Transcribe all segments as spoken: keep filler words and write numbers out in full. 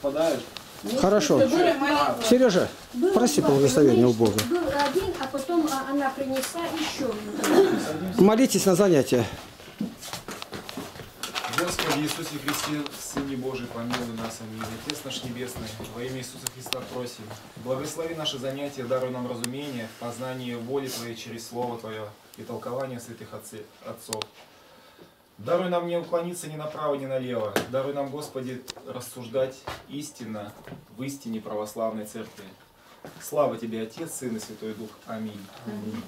совпадают. Хорошо. Был, Сережа, был проси два. благословения у Бога. Был один, а потом а, она принесла еще. Молитесь на занятия. Господи Иисусе Христе, Сыне Божий, помилуй нас, аминь. Отец наш Небесный, во имя Иисуса Христа просим. Благослови наши занятия, даруй нам разумение, познание воли Твоей через Слово Твое и толкование святых отцов. Даруй нам не уклониться ни направо, ни налево. Даруй нам, Господи, рассуждать истинно в истине православной церкви. Слава Тебе, Отец, Сын и Святой Дух. Аминь. Аминь.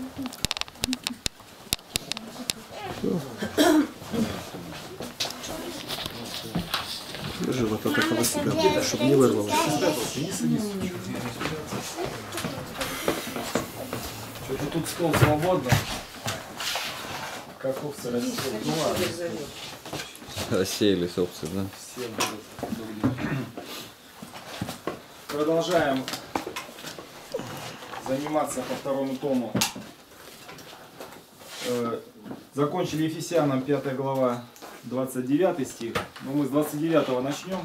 Держи вот от этого себя, чтобы не вырвалось. Что-то тут стол свободно. Как овцы растут. Ну ладно. Рассеялись овцы, да? Все будут. Продолжаем заниматься по второму тому. Закончили Ефесянам пятая глава, двадцать девятый стих. Но мы с двадцать девятого начнем.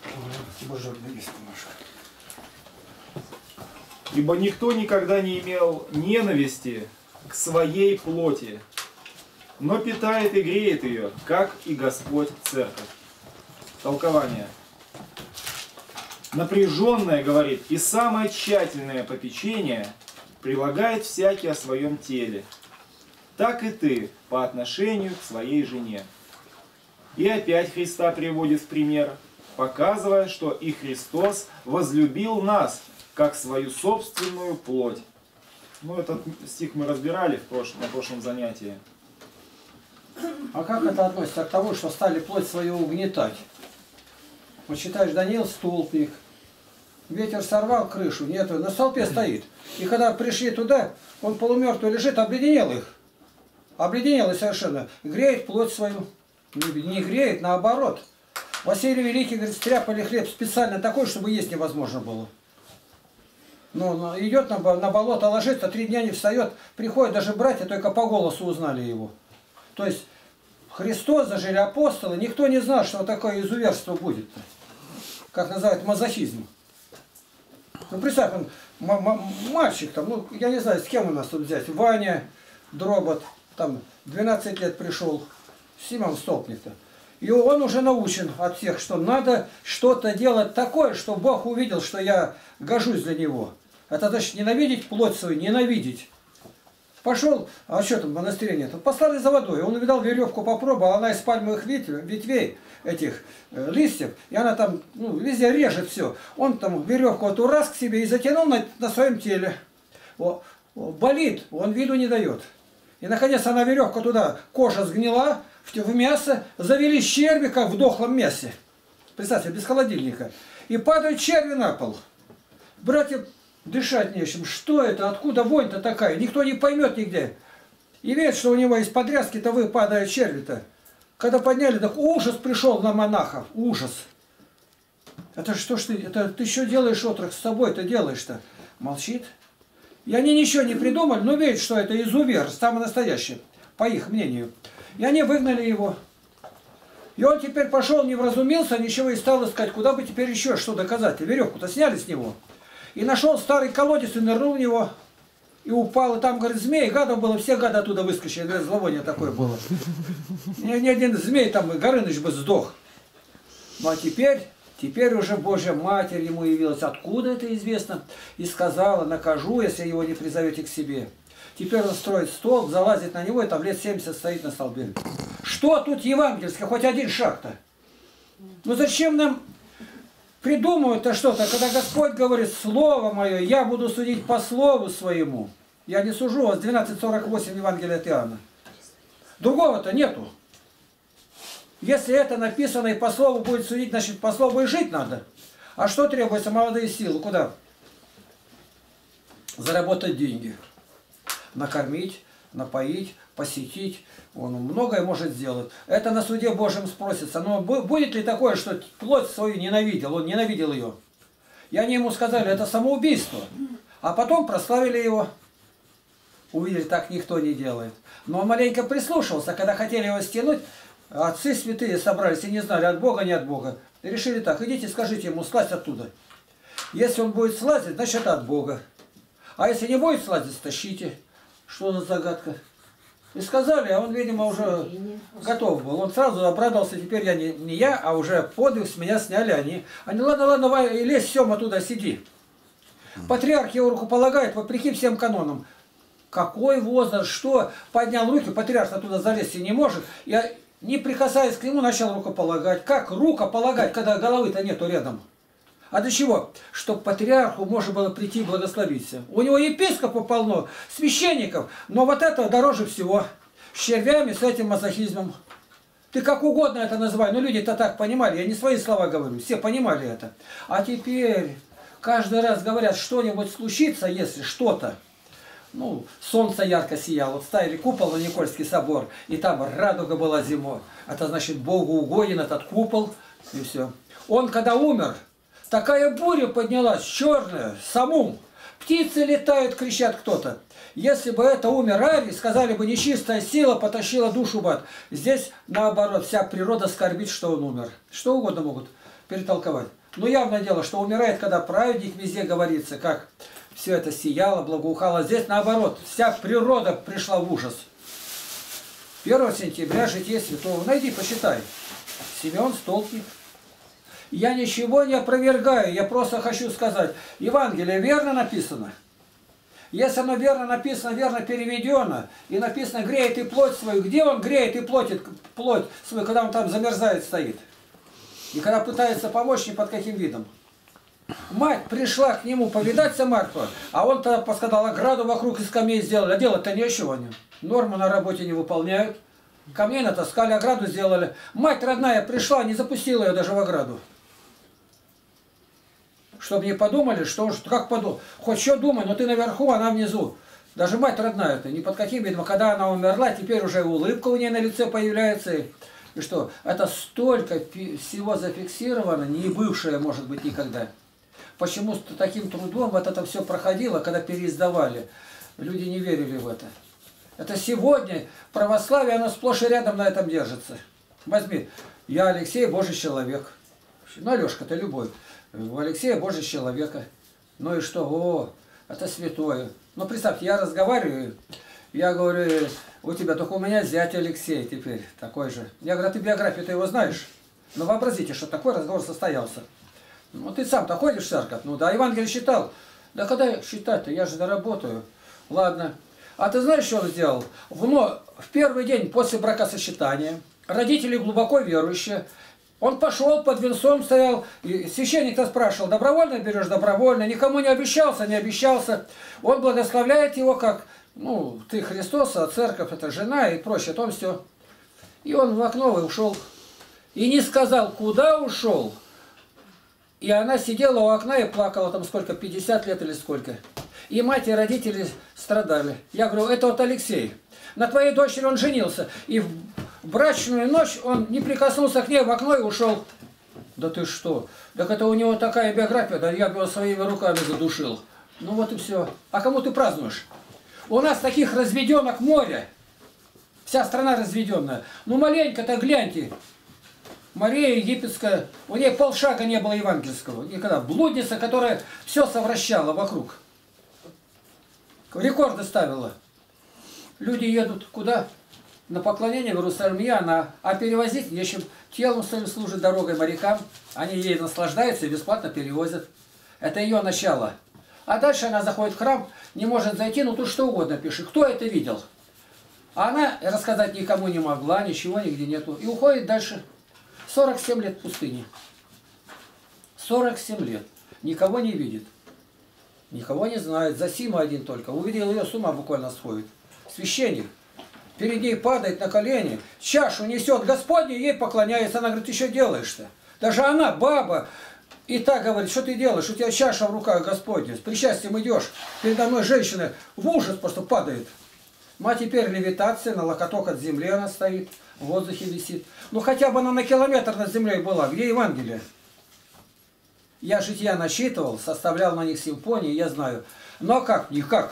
Ибо никто никогда не имел ненависти к своей плоти, но питает и греет ее, как и Господь церковь. Толкование. Напряженное, говорит, и самое тщательное попечение прилагает всякий о своем теле. Так и ты по отношению к своей жене. И опять Христа приводит в пример, показывая, что и Христос возлюбил нас, как свою собственную плоть. Ну, этот стих мы разбирали в прошлом, на прошлом занятии. А как это относится к тому, что стали плоть свою угнетать? Вот читаешь, Даниил столбник, ветер сорвал крышу, нет, на столпе стоит. И когда пришли туда, он полумертвый лежит, обледенел их. Обледенел и совершенно. Греет плоть свою. Не греет, наоборот. Василий Великий, говорит, стряпали хлеб специально такой, чтобы есть невозможно было. Ну, идет на, на болото, ложится, три дня не встает, приходят даже братья, только по голосу узнали его. То есть Христос, зажили апостолы, никто не знал, что такое изуверство будет. -то. Как называют, мазохизм. Ну, представь, он, мальчик там, ну, я не знаю, с кем у нас тут взять, Ваня, Дробот, там, двенадцать лет пришел, Симон Столпник-то. И он уже научен от всех, что надо что-то делать такое, что Бог увидел, что я гожусь для Него. Это значит ненавидеть плоть свою, ненавидеть. Пошел, а что там в монастыре нет? Послали за водой, он увидал веревку, попробовал, она из пальмовых ветвей, этих э, листьев, и она там, ну, везде режет все. Он там веревку эту раз к себе и затянул на, на своем теле. О, о, болит, он виду не дает. И наконец она веревка туда, кожа сгнила, в, в мясо, завели черви, как в дохлом мясе. Представьте, без холодильника. И падают черви на пол. Братья, дышать нечем. Что это? Откуда вонь-то такая? Никто не поймет нигде. И видят, что у него из подрязки-то выпадают черви-то. Когда подняли, так ужас пришел на монахов. Ужас. Это что ж ты? Это ты что делаешь, отрок, с собой-то делаешь-то? Молчит. И они ничего не придумали, но видят, что это изувер, самый настоящий, по их мнению. И они выгнали его. И он теперь пошел, не вразумился, ничего, и стал искать, куда бы теперь еще что доказать. Веревку-то сняли с него. И нашел старый колодец и нырнул в него. И упал, и там, говорит, змей, гадов было, все гады оттуда выскочили. Говорит, зловоние такое было. Ни, ни один змей там, Горыныч бы сдох. Ну а теперь, теперь уже Божья Матерь ему явилась. Откуда это известно? И сказала, накажу, если его не призовете к себе. Теперь он строит столб, залазит на него, и там лет семьдесят стоит на столбе. Что тут евангельское? Хоть один шаг-то. Ну зачем нам придумывать-то что-то, когда Господь говорит, Слово мое, я буду судить по Слову своему. Я не сужу вас, двенадцать сорок восемь Евангелия от Иоанна. Другого-то нету. Если это написано и по Слову будет судить, значит по Слову и жить надо. А что требуется? Молодые силы. Куда? Заработать деньги. Накормить, напоить, посетить. Он многое может сделать. Это на суде Божьем спросится. Но будет ли такое, что плоть свою ненавидел? Он ненавидел ее. И они ему сказали, это самоубийство. А потом прославили его. Увидели, так никто не делает. Но он маленько прислушался. Когда хотели его стянуть, отцы святые собрались и не знали, от Бога, не от Бога. И решили так, идите, скажите ему, слазь оттуда. Если он будет слазить, значит это от Бога. А если не будет слазить, стащите. Что за загадка? И сказали, а он, видимо, уже готов был. Он сразу обрадовался, теперь я не, не я, а уже подвиг с меня сняли они. Они, ладно, ладно, давай, лезь, Сема, туда, сиди. Патриарх его рукополагает, вопреки всем канонам. Какой возраст, что? Поднял руки, патриарх оттуда залезть не может. Я, не прикасаясь к нему, начал рукополагать. Как рукополагать, когда головы-то нету рядом? А для чего? Чтобы патриарху можно было прийти и благословиться. У него епископов полно, священников, но вот это дороже всего. С червями, с этим мазохизмом. Ты как угодно это называй, но люди-то так понимали, я не свои слова говорю, все понимали это. А теперь каждый раз говорят, что-нибудь случится, если что-то. Ну, солнце ярко сияло, вот ставили купол на Никольский собор, и там радуга была зимой. Это значит, Богу угоден этот купол, и все. Он когда умер, такая буря поднялась, черная, самум. Птицы летают, кричат кто-то. Если бы это умер Арий, сказали бы, нечистая сила потащила душу в ад. Здесь, наоборот, вся природа скорбит, что он умер. Что угодно могут перетолковать. Но явное дело, что умирает, когда праведник, везде говорится, как все это сияло, благоухало. Здесь, наоборот, вся природа пришла в ужас. первого сентября, Житие Святого. Найди, почитай. Симеон Столпник. Я ничего не опровергаю, я просто хочу сказать, Евангелие верно написано. Если оно верно написано, верно переведено, и написано «греет и плоть свою», где он греет и плотит плоть свою, когда он там замерзает стоит? И когда пытается помочь, ни под каким видом? Мать пришла к нему повидаться Марфа, а он тогда посказал, ограду вокруг из камней сделали, а делать-то нечего они. Норму на работе не выполняют. Камней натаскали, ограду сделали. Мать родная пришла, не запустила ее даже в ограду. Чтобы не подумали, что уж, как подумал, хоть что думай, но ты наверху, она внизу. Даже мать родная-то, ни под каким видом, когда она умерла, теперь уже улыбка у нее на лице появляется. И, и что, это столько всего зафиксировано, не бывшее, может быть, никогда. Почему с таким трудом вот это все проходило, когда переиздавали? Люди не верили в это. Это сегодня православие, оно сплошь и рядом на этом держится. Возьми, я Алексей, Божий человек. Ну, Алешка-то любой. У Алексея Божий человека. Ну и что? О, это святое. Ну, представьте, я разговариваю, я говорю, у тебя только у меня зять Алексей теперь такой же. Я говорю, а ты биографию-то его знаешь? Ну, вообразите, что такой разговор состоялся. Ну, ты сам-то ходишь в церковь? Ну, да, Евангелие читал. Да когда читать-то? Я же доработаю. Ладно. А ты знаешь, что он сделал? В, но, в первый день после бракосочетания родители глубоко верующие. Он пошел, под венцом стоял, и священник-то спрашивал, добровольно берешь? Добровольно. Никому не обещался, не обещался. Он благословляет его, как, ну, ты Христос, а церковь это жена и прочее. То все. И он в окно ушел. И не сказал, куда ушел. И она сидела у окна и плакала, там сколько, пятьдесят лет или сколько. И мать и родители страдали. Я говорю, это вот Алексей. На твоей дочери он женился. И в брачную ночь он не прикоснулся к ней, в окно и ушел. Да ты что? Так это у него такая биография, да я бы его своими руками задушил. Ну вот и все. А кому ты празднуешь? У нас таких разведенок море. Вся страна разведенная. Ну маленько-то гляньте. Мария Египетская, у нее полшага не было евангельского. Никогда. Блудница, которая все совращала вокруг. Рекорды ставила. Люди едут куда? На поклонение в Иерусалим, и она. А перевозить нечем. Телом своим служит дорогой морякам. Они ей наслаждаются и бесплатно перевозят. Это ее начало. А дальше она заходит в храм, не может зайти, ну тут что угодно пишет. Кто это видел? А она рассказать никому не могла, ничего нигде нету. И уходит дальше. сорок семь лет в пустыне. сорок семь лет. Никого не видит. Никого не знает. Засима один только. Увидел ее, с ума буквально сходит. Священник. Перед ней падает на колени. Чашу несет Господню, ей поклоняется. Она говорит, ты что делаешь-то? Даже она, баба, и так говорит, что ты делаешь? У тебя чаша в руках Господня. С причастием идешь. Передо мной женщина в ужас просто падает. Ну а теперь левитация, на локоток от земли она стоит. В воздухе висит. Ну хотя бы она на километр над землей была. Где Евангелие? Я жития насчитывал, составлял на них симфонии, я знаю. Но как? Никак.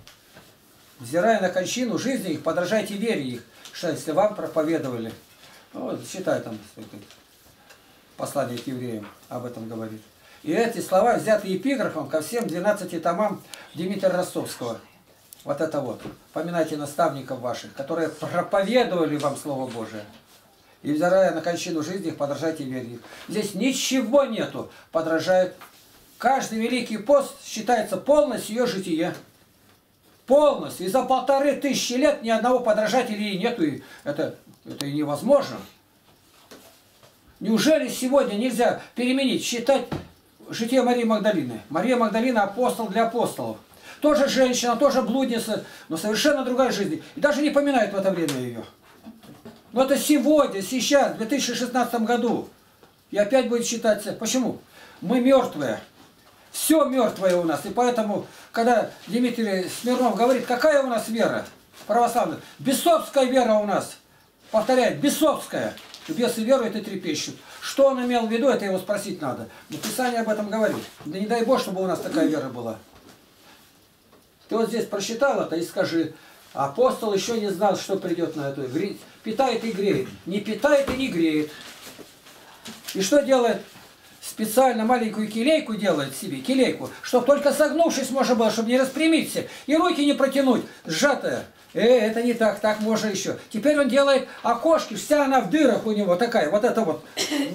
Взирая на кончину жизни их, подражайте вере их, что если вам проповедовали. Вот, считай там. Послание к евреям об этом говорит. И эти слова взяты епиграфом ко всем двенадцати томам Дмитрия Ростовского. Вот это вот. Поминайте наставников ваших, которые проповедовали вам Слово Божие. И, взирая на кончину жизни их, подражайте вере их. Здесь ничего нету. Подражает. Каждый Великий пост считается полностью ее житие. Полностью. И за полторы тысячи лет ни одного подражателя ей нету. И это, это и невозможно. Неужели сегодня нельзя переменить, считать житие Марии Магдалины? Мария Магдалина апостол для апостолов. Тоже женщина, тоже блудница, но совершенно другая жизнь. И даже не поминают в это время ее. Но это сегодня, сейчас, в две тысячи шестнадцатом году. И опять будет считаться. Почему? Мы мертвые. Все мертвое у нас. И поэтому, когда Дмитрий Смирнов говорит, какая у нас вера православная? Бесовская вера у нас. Повторяет, бесовская. Бесы веруют и трепещут. Что он имел в виду, это его спросить надо. Но Писание об этом говорит. Да не дай Бог, чтобы у нас такая вера была. Ты вот здесь прочитал это и скажи, апостол еще не знал, что придет на эту. Питает и греет. Не питает и не греет. И что делает? Специально маленькую килейку делает себе, килейку, чтобы только согнувшись можно было, чтобы не распрямиться, и руки не протянуть, сжатая. Э, это не так, так можно еще. Теперь он делает окошки, вся она в дырах у него такая, вот это вот.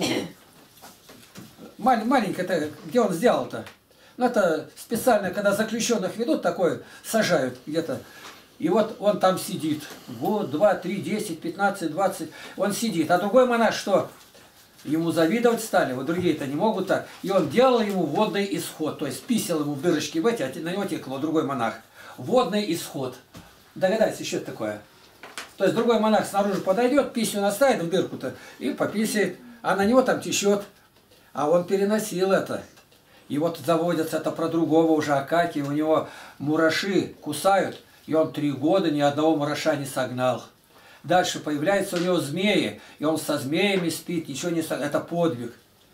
Маль, маленькая, где он сделал-то? Ну, это специально, когда заключенных ведут, такое сажают где-то. И вот он там сидит. Год, два, три, десять, пятнадцать, двадцать. Он сидит. А другой монах что? Ему завидовать стали. Вот другие-то не могут так. И он делал ему водный исход. То есть писал ему в дырочки в эти, а на него текло другой монах. Водный исход. Догадайся, что это такое? То есть другой монах снаружи подойдет, писью наставит в дырку-то и пописает. А на него там течет. А он переносил это. И вот заводятся это про другого уже Акакия. У него мураши кусают. И он три года ни одного мураша не согнал. Дальше появляются у него змеи. И он со змеями спит, ничего не согнал. Это подвиг.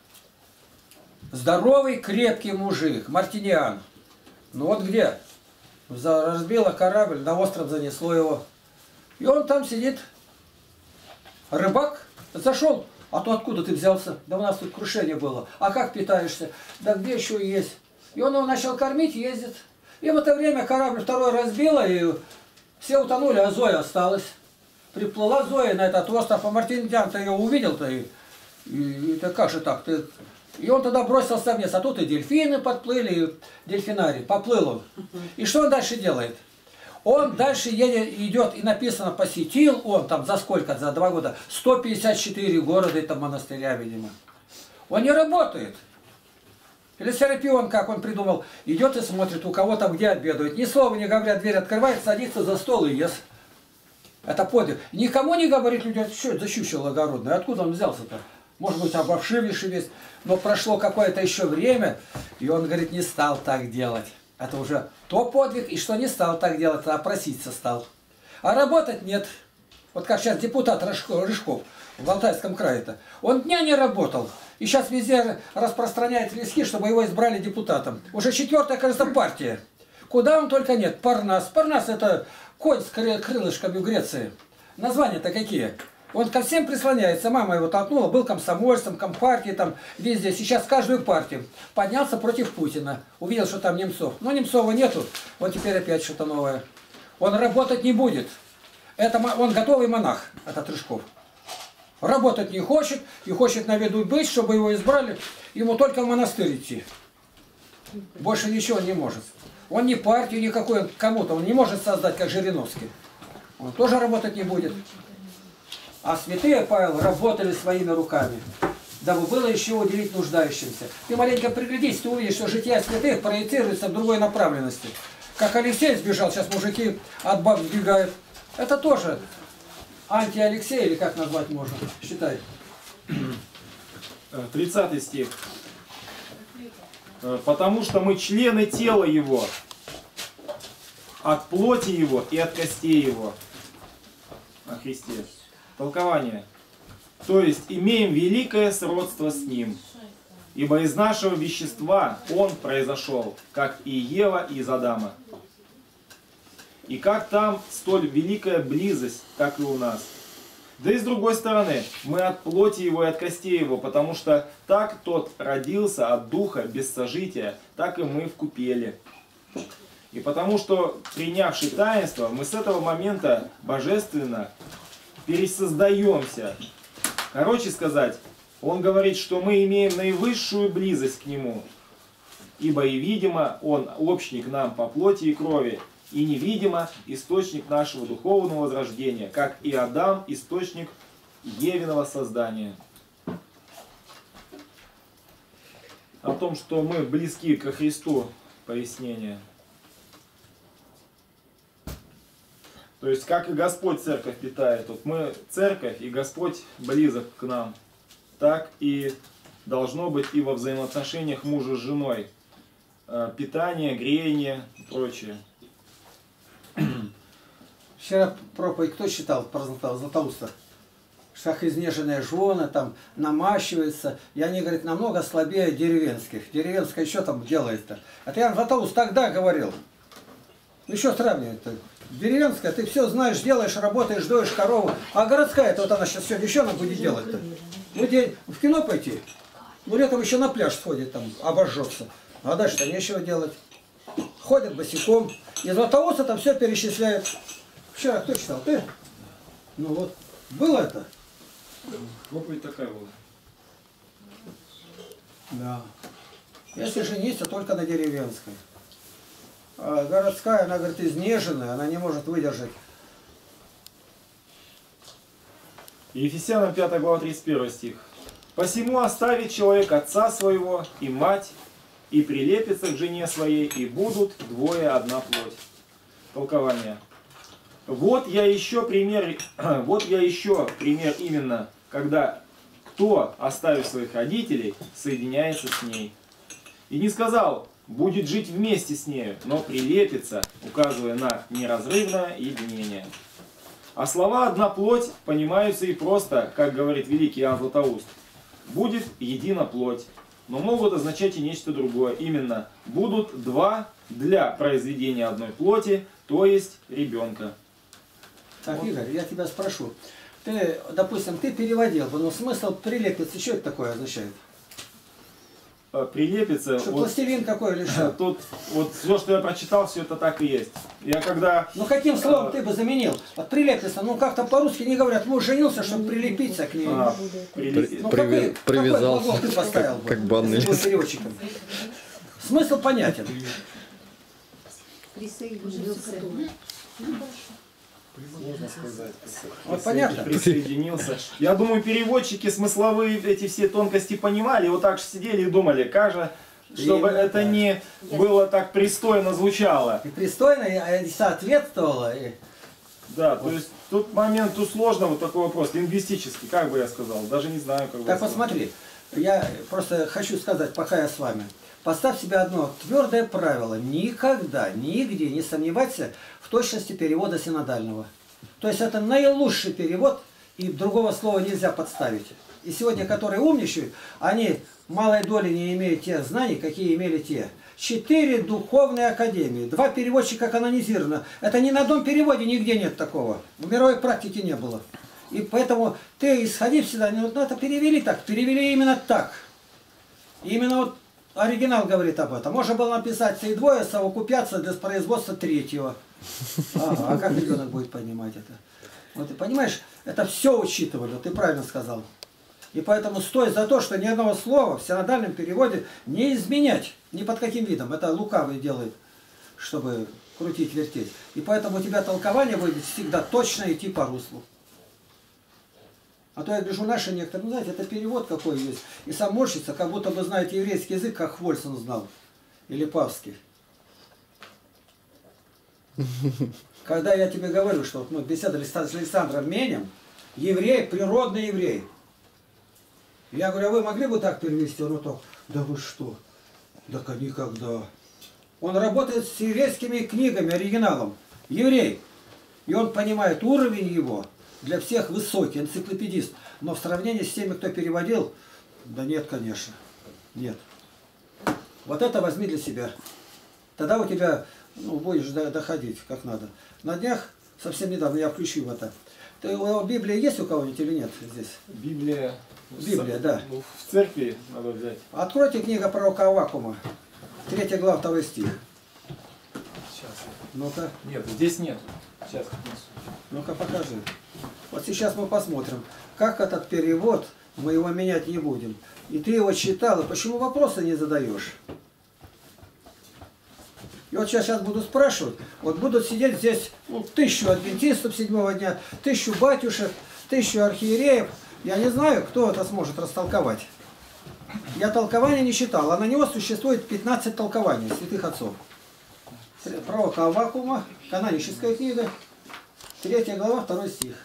Здоровый, крепкий мужик. Мартиниан. Ну вот где? Разбило корабль, на остров занесло его. И он там сидит. Рыбак зашел. А то откуда ты взялся? Да у нас тут крушение было. А как питаешься? Да где еще есть? И он его начал кормить, ездит. И в это время корабль второй разбило, и все утонули, а Зоя осталась. Приплыла Зоя на этот остров, а Мартиниан-то ее увидел-то, и, и, и да как же так? Ты... И он тогда бросился вниз, а тут и дельфины подплыли, и дельфинарий, поплыл он. И что он дальше делает? Он дальше едет, идет, и написано, посетил он там за сколько, за два года, сто пятьдесят четыре города, это монастыря, видимо. Он не работает. Или Серапион, как он придумал, идет и смотрит, у кого там где обедают. Ни слова не говорят, дверь открывает, садится за стол и ест. Это подвиг. Никому не говорит, люди, что это за чучело огородное, откуда он взялся-то? Может быть, обовшивейший весь. Но прошло какое-то еще время, и он, говорит, не стал так делать. Это уже то подвиг, и что не стал так делать, а проситься стал. А работать нет. Вот как сейчас депутат Рыжков в Алтайском крае-то. Он дня не работал. И сейчас везде распространяет листки, чтобы его избрали депутатом. Уже четвертая, кажется, партия. Куда он только нет. Парнас. Парнас это конь с крылышками в Греции. Названия-то какие? Он ко всем прислоняется. Мама его толкнула, был комсомольцем, компартии, там везде. Сейчас каждую партию. Поднялся против Путина. Увидел, что там Немцов. Но Немцова нету. Вот теперь опять что-то новое. Он работать не будет. Это он готовый монах, этот Рыжков. Работать не хочет, и хочет на виду быть, чтобы его избрали. Ему только в монастырь идти. Больше ничего он не может. Он ни партию никакой, кому-то он не может создать, как Жириновский. Он тоже работать не будет. А святые, Павел, работали своими руками, дабы было еще уделить нуждающимся. Ты маленько приглядись, ты увидишь, что жития святых проецируется в другой направленности. Как Алексей сбежал, сейчас мужики от баб сбегают. Это тоже анти-Алексей, или как назвать можно, считай. тридцатый стих. Потому что мы члены тела Его, от плоти Его и от костей Его. О Христе. Толкование. То есть имеем великое сродство с Ним, ибо из нашего вещества Он произошел, как и Ева из Адама. И как там столь великая близость, как и у нас. Да и с другой стороны, мы от плоти его и от костей его, потому что так тот родился от духа без сожития, так и мы в купели. И потому что, принявши таинство, мы с этого момента божественно пересоздаемся. Короче сказать, он говорит, что мы имеем наивысшую близость к нему, ибо и видимо он общник нам по плоти и крови, и невидимо источник нашего духовного возрождения, как и Адам источник Евиного создания. О том, что мы близки ко Христу, пояснение. То есть, как и Господь церковь питает, вот мы церковь, и Господь близок к нам, так и должно быть и во взаимоотношениях мужа с женой. Питание, греяние и прочее. Вчера проповедь кто читал про Златоуста? Как изнеженные жены там намащиваются. И они, говорят, намного слабее деревенских. Деревенская что там делает-то? Это я Златоуст тогда говорил. Ну что сравнивать-то? Деревенская, ты все знаешь, делаешь, работаешь, доешь корову. А городская-то вот она сейчас сегодня еще она будет делать-то. Ну день в кино пойти. Ну летом еще на пляж сходит, там обожжется. А дальше-то нечего делать. Ходят босиком. И Златоуста там все перечисляют. Вчера кто читал? Ты? Ну вот. Было это? Проповедь такая была. Да. Если жениться, только на деревенской. А городская, она, говорит, изнеженная, она не может выдержать. Ефесянам пятая глава тридцать первый стих. «Посему оставит человек отца своего и мать, и прилепится к жене своей, и будут двое одна плоть». Толкование. Вот я еще пример, вот я еще пример именно, когда кто, оставив своих родителей, соединяется с ней. И не сказал, будет жить вместе с нею, но прилепится, указывая на неразрывное единение. А слова «одна плоть» понимаются и просто, как говорит великий Иоанн Златоуст. Будет едина плоть, но могут означать и нечто другое. Именно будут два для произведения одной плоти, то есть ребенка. Так, Игорь, я тебя спрошу. Ты, допустим, ты переводил, но смысл прилепиться, что это такое означает? Прилепится. Что, вот, пластилин какой или что? Тут вот все, что я прочитал, все это так и есть. Я когда... Ну каким словом а, ты бы заменил? Вот прилепиться, ну как-то по-русски не говорят, муж женился, чтобы прилепиться к ней. А, прилеп... ну, Приви... какой, Привязался, какой ты поставил как, бы, как банный если был лист. переводчиком? Смысл понятен. Присоединился. Сложно сказать. Вот понятно. Присоединился. Я думаю, переводчики смысловые эти все тонкости понимали, вот так же сидели и думали, кажется, чтобы Именно это так. не было так пристойно звучало. И пристойно, и соответствовало. И... Да, то есть тут момент тут сложно, вот такой вопрос, лингвистический, как бы я сказал, даже не знаю, как бы. Так посмотри, я просто хочу сказать, пока я с вами. Поставь себе одно твердое правило. Никогда, нигде не сомневайся в точности перевода синодального. То есть это наилучший перевод, и другого слова нельзя подставить. И сегодня, которые умничают, они малой доли не имеют тех знаний, какие имели те. Четыре духовные академии, два переводчика канонизировано. Это ни на одном переводе нигде нет такого. В мировой практике не было. И поэтому ты, исходи всегда, ну это перевели так, перевели именно так. Именно вот оригинал говорит об этом. Можно было написать «и двое совокупятся для производства третьего». Ага, а как ребенок будет понимать это? Вот ты понимаешь, это все учитывали, ты правильно сказал. И поэтому стой за то, что ни одного слова в синодальном переводе не изменять, ни под каким видом. Это лукавый делает, чтобы крутить, вертеть. И поэтому у тебя толкование будет всегда точно идти по руслу. А то я гляжу, наши некоторые, ну знаете, это перевод какой есть. И сам морщится, как будто бы знает еврейский язык, как Хвольсон знал. Или Павский. Когда я тебе говорю, что вот мы беседовали с Александром Менем, еврей, природный еврей. Я говорю, а вы могли бы так перевести? Он вот так, да вы что? Так никогда. Он работает с еврейскими книгами, оригиналом. Еврей. И он понимает уровень его. Для всех высокий, энциклопедист. Но в сравнении с теми, кто переводил, да нет, конечно. Нет. Вот это возьми для себя. Тогда у тебя, ну, будешь доходить как надо. На днях, совсем недавно, я включил это. Ты, у Библии есть у кого-нибудь или нет здесь? Библия. Библия, да. Ну, в церкви надо взять. Откройте книга пророка Аввакума, третья глава, второй стих. Сейчас. Ну-ка, Нет, здесь нет. Сейчас принесу. ну-ка покажи. Вот сейчас мы посмотрим, как этот перевод, мы его менять не будем. И ты его читал, и почему вопросы не задаешь? И вот сейчас, сейчас буду спрашивать, вот будут сидеть здесь ну, тысячу адвентистов седьмого дня, тысячу батюшек, тысячу архиереев. Я не знаю, кто это сможет растолковать. Я толкования не читал, а на него существует пятнадцать толкований святых отцов. Пророка Аввакума, каноническая книга, третья глава, второй стих.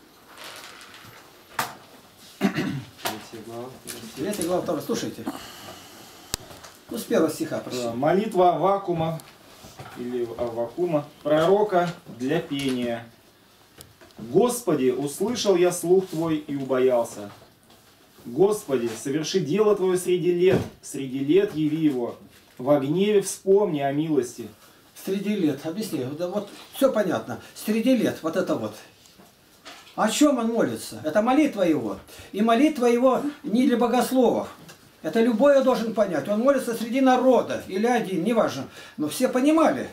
Третья глава, второй. Слушайте. Ну, с первого стиха прошу. Молитва Аввакума или Аввакума, пророка для пения. Господи, услышал я слух Твой и убоялся. Господи, соверши дело Твое среди лет, среди лет яви его. Во гневе вспомни о милости. Среди лет, объясни, да вот все понятно. Среди лет, вот это вот. О чем он молится? Это молитва его. И молитва его не для богословов. Это любой должен понять. Он молится среди народа или один, неважно. Но все понимали.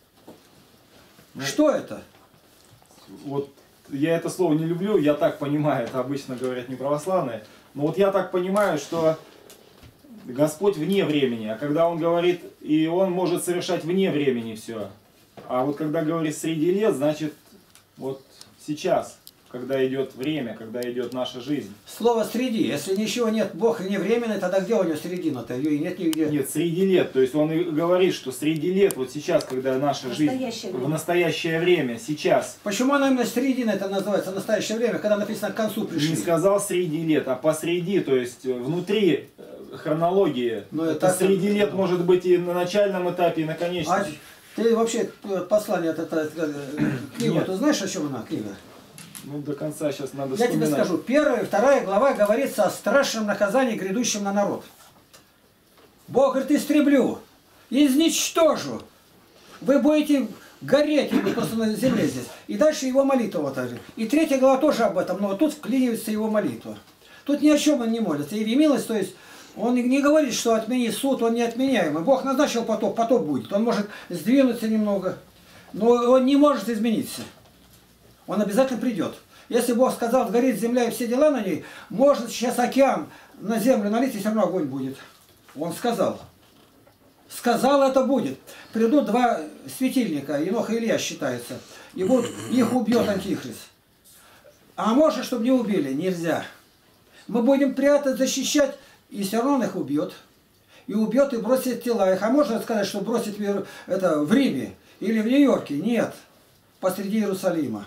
Что это? Вот я это слово не люблю, я так понимаю, это обычно говорят неправославные. Но вот я так понимаю, что Господь вне времени, а когда Он говорит, и Он может совершать вне времени все. А вот когда говорит среди лет, значит вот сейчас, когда идет время, когда идет наша жизнь. Слово «среди». Если ничего нет, Бог вневременный, тогда где у него середина-то? Ее и нет нигде. Нет, среди лет. То есть Он и говорит, что среди лет, вот сейчас, когда наша жизнь в настоящее время, сейчас. Почему она именно середина это называется, настоящее время, когда написано «к концу пришли»? Не сказал среди лет, а посреди, то есть внутри хронологии. Ну, это это среди лет может быть и на начальном этапе, и на конечном. А ты вообще послание, это, это, это книгу, Нет. ты знаешь, о чем она, книга? Ну, до конца сейчас надо Я вспоминать. тебе скажу, первая и вторая глава говорится о страшном наказании, грядущем на народ. Бог говорит, истреблю, изничтожу. Вы будете гореть вы просто на земле здесь. И дальше его молитва вот так же. И третья глава тоже об этом, но тут вклинивается его молитва. Тут ни о чем он не молится. И милость, то есть он не говорит, что отмени суд, он неотменяемый. Бог назначил потоп, потоп будет. Он может сдвинуться немного, но он не может измениться. Он обязательно придет. Если Бог сказал, сгорит земля и все дела на ней, может сейчас океан на землю налить, и все равно огонь будет. Он сказал. Сказал, это будет. Придут два светильника, Енох и Илья считаются, и вот их убьет Антихрист. А может, чтобы не убили? Нельзя. Мы будем прятать, защищать, и все равно он их убьет. И убьет, и бросит тела их. А можно сказать, что бросит это в Риме или в Нью-Йорке? Нет. Посреди Иерусалима.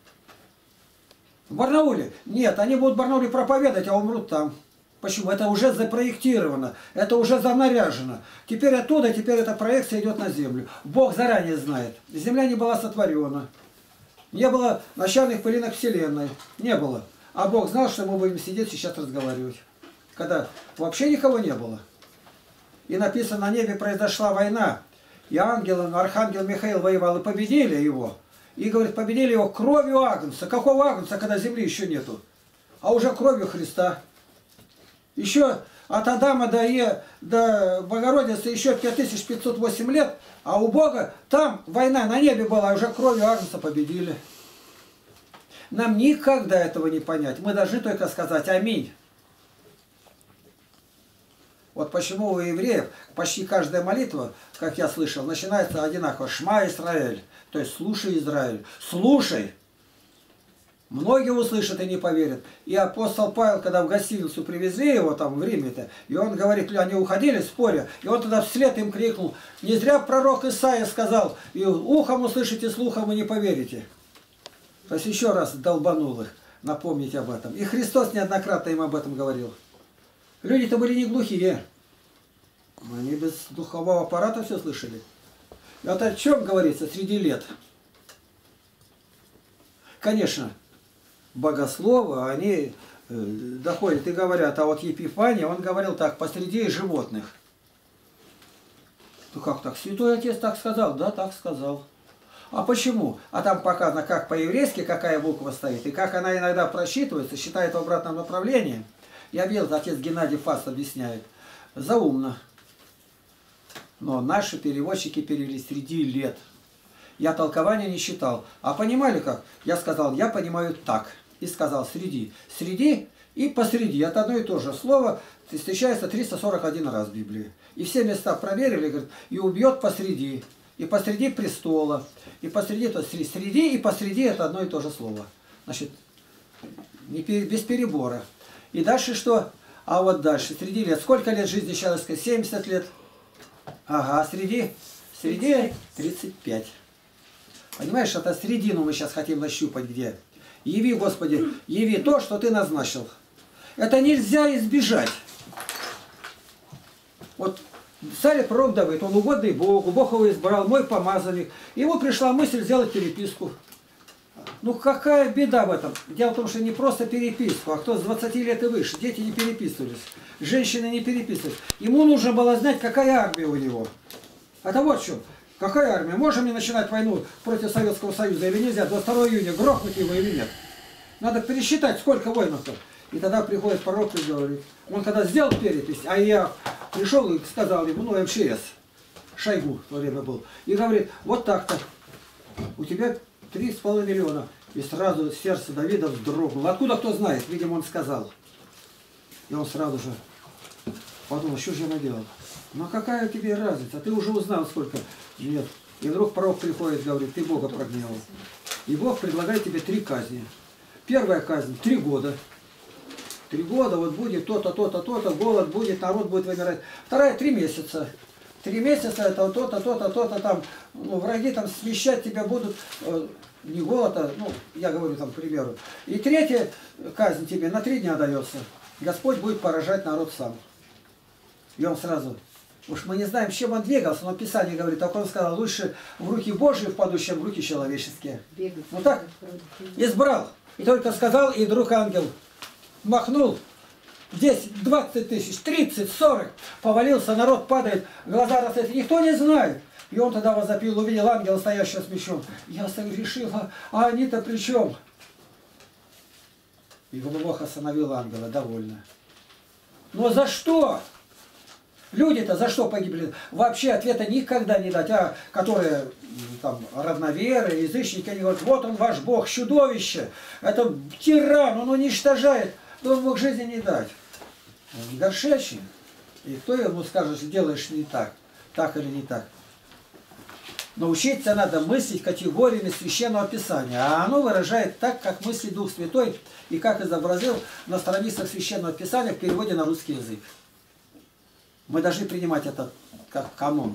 В Барнауле? Нет, они будут в Барнауле проповедовать, а умрут там. Почему? Это уже запроектировано, это уже занаряжено. Теперь оттуда, теперь эта проекция идет на землю. Бог заранее знает. Земля не была сотворена. Не было начальных пылинок Вселенной. Не было. А Бог знал, что мы будем сидеть сейчас разговаривать. Когда вообще никого не было. И написано, на небе произошла война. И ангел, архангел Михаил воевал, и победили его. И, говорит, победили его кровью Агнца. Какого Агнца, когда земли еще нету? А уже кровью Христа. Еще от Адама до, е, до Богородицы еще пять тысяч пятьсот восемь лет, а у Бога там война на небе была, а уже кровью Агнца победили. Нам никогда этого не понять. Мы должны только сказать «Аминь». Вот почему у евреев почти каждая молитва, как я слышал, начинается одинаково. «Шма Исраэль». То есть «Слушай, Израиль». Слушай. Многие услышат и не поверят. И апостол Павел, когда в гостиницу привезли его там в Риме-то, и он говорит, они уходили споря, и он тогда вслед им крикнул, не зря пророк Исаия сказал, и ухом услышите, слухом и не поверите. То есть еще раз долбанул их, напомнить об этом. И Христос неоднократно им об этом говорил. Люди-то были не глухие. Они без духового аппарата все слышали. И вот о чем говорится среди лет? Конечно, богословы, они э, доходят и говорят, а вот Епифания, он говорил так, посреди животных. Ну как так? Святой Отец так сказал? Да, так сказал. А почему? А там показано, как по-еврейски, какая буква стоит, и как она иногда просчитывается, считает в обратном направлении. Я видел, отец Геннадий Фаст объясняет. Заумно. Но наши переводчики перевели среди лет. Я толкования не считал. А понимали как? Я сказал, я понимаю так. И сказал среди. Среди и посреди. Это одно и то же слово встречается триста сорок один раз в Библии. И все места проверили, говорят, и убьет посреди. И посреди престола. И посреди, то есть среди и посреди это одно и то же слово. Значит, не, без перебора. И дальше что? А вот дальше, среди лет. Сколько лет жизни человеческой? семьдесят лет. Ага, среди? Среди тридцать пять. Понимаешь, это середину мы сейчас хотим нащупать где. Яви, Господи, яви то, что Ты назначил. Это нельзя избежать. Вот царь пророк Давид, он угодный Богу, Бог его избрал, мой помазанник. Ему пришла мысль сделать переписку. Ну какая беда в этом? Дело в том, что не просто переписку, а кто с двадцати лет и выше. Дети не переписывались, женщины не переписывались. Ему нужно было знать, какая армия у него. Это вот что. Какая армия? Можем ли начинать войну против Советского Союза или нельзя? двадцать второго июня грохнуть его или нет? Надо пересчитать, сколько воинов-то. И тогда приходит пророк и говорит. Он когда сделал перепись, а я пришел и сказал ему, ну, эм че эс, Шойгу в то время был, и говорит, вот так-то, у тебя три с половиной миллиона. И сразу сердце Давида вздрогнуло. Откуда кто знает? Видимо, он сказал. И он сразу же подумал, что же я наделал? Ну какая тебе разница? Ты уже узнал сколько? Нет. И вдруг пророк приходит, говорит, ты Бога прогневал. И Бог предлагает тебе три казни. Первая казнь – три года. Три года, вот будет то-то, то-то, то-то, голод будет, народ будет вымирать. Вторая – три месяца. Три месяца – это то-то, то-то, то-то, там, ну, враги там смещать тебя будут, э, не голод, а, ну, я говорю там, к примеру. И третья казнь тебе на три дня дается. Господь будет поражать народ сам. И он сразу... Уж мы не знаем, чем он двигался, но Писание говорит, так он сказал, лучше в руки Божьи впаду, чем в руки человеческие. Ну так, избрал. И только сказал, и вдруг ангел махнул. десять, двадцать тысяч, тридцать, сорок. Повалился, народ падает, глаза расцветят. Никто не знает. И он тогда возопил, увидел ангела, стоящего с мечом. Я согрешил, а, а они-то при чем? И Бог остановил ангела, довольно. Но за что? Люди-то за что погибли? Вообще ответа никогда не дать. А которые там родноверы, язычники, они говорят, вот он ваш Бог, чудовище. Это тиран, он уничтожает. Но он мог жизни не дать. Он горшечный. И кто ему скажет, что делаешь не так? Так или не так? Научиться надо мыслить категориями Священного Писания. А оно выражает так, как мыслит Дух Святой и как изобразил на страницах Священного Писания в переводе на русский язык. Мы должны принимать это как канон.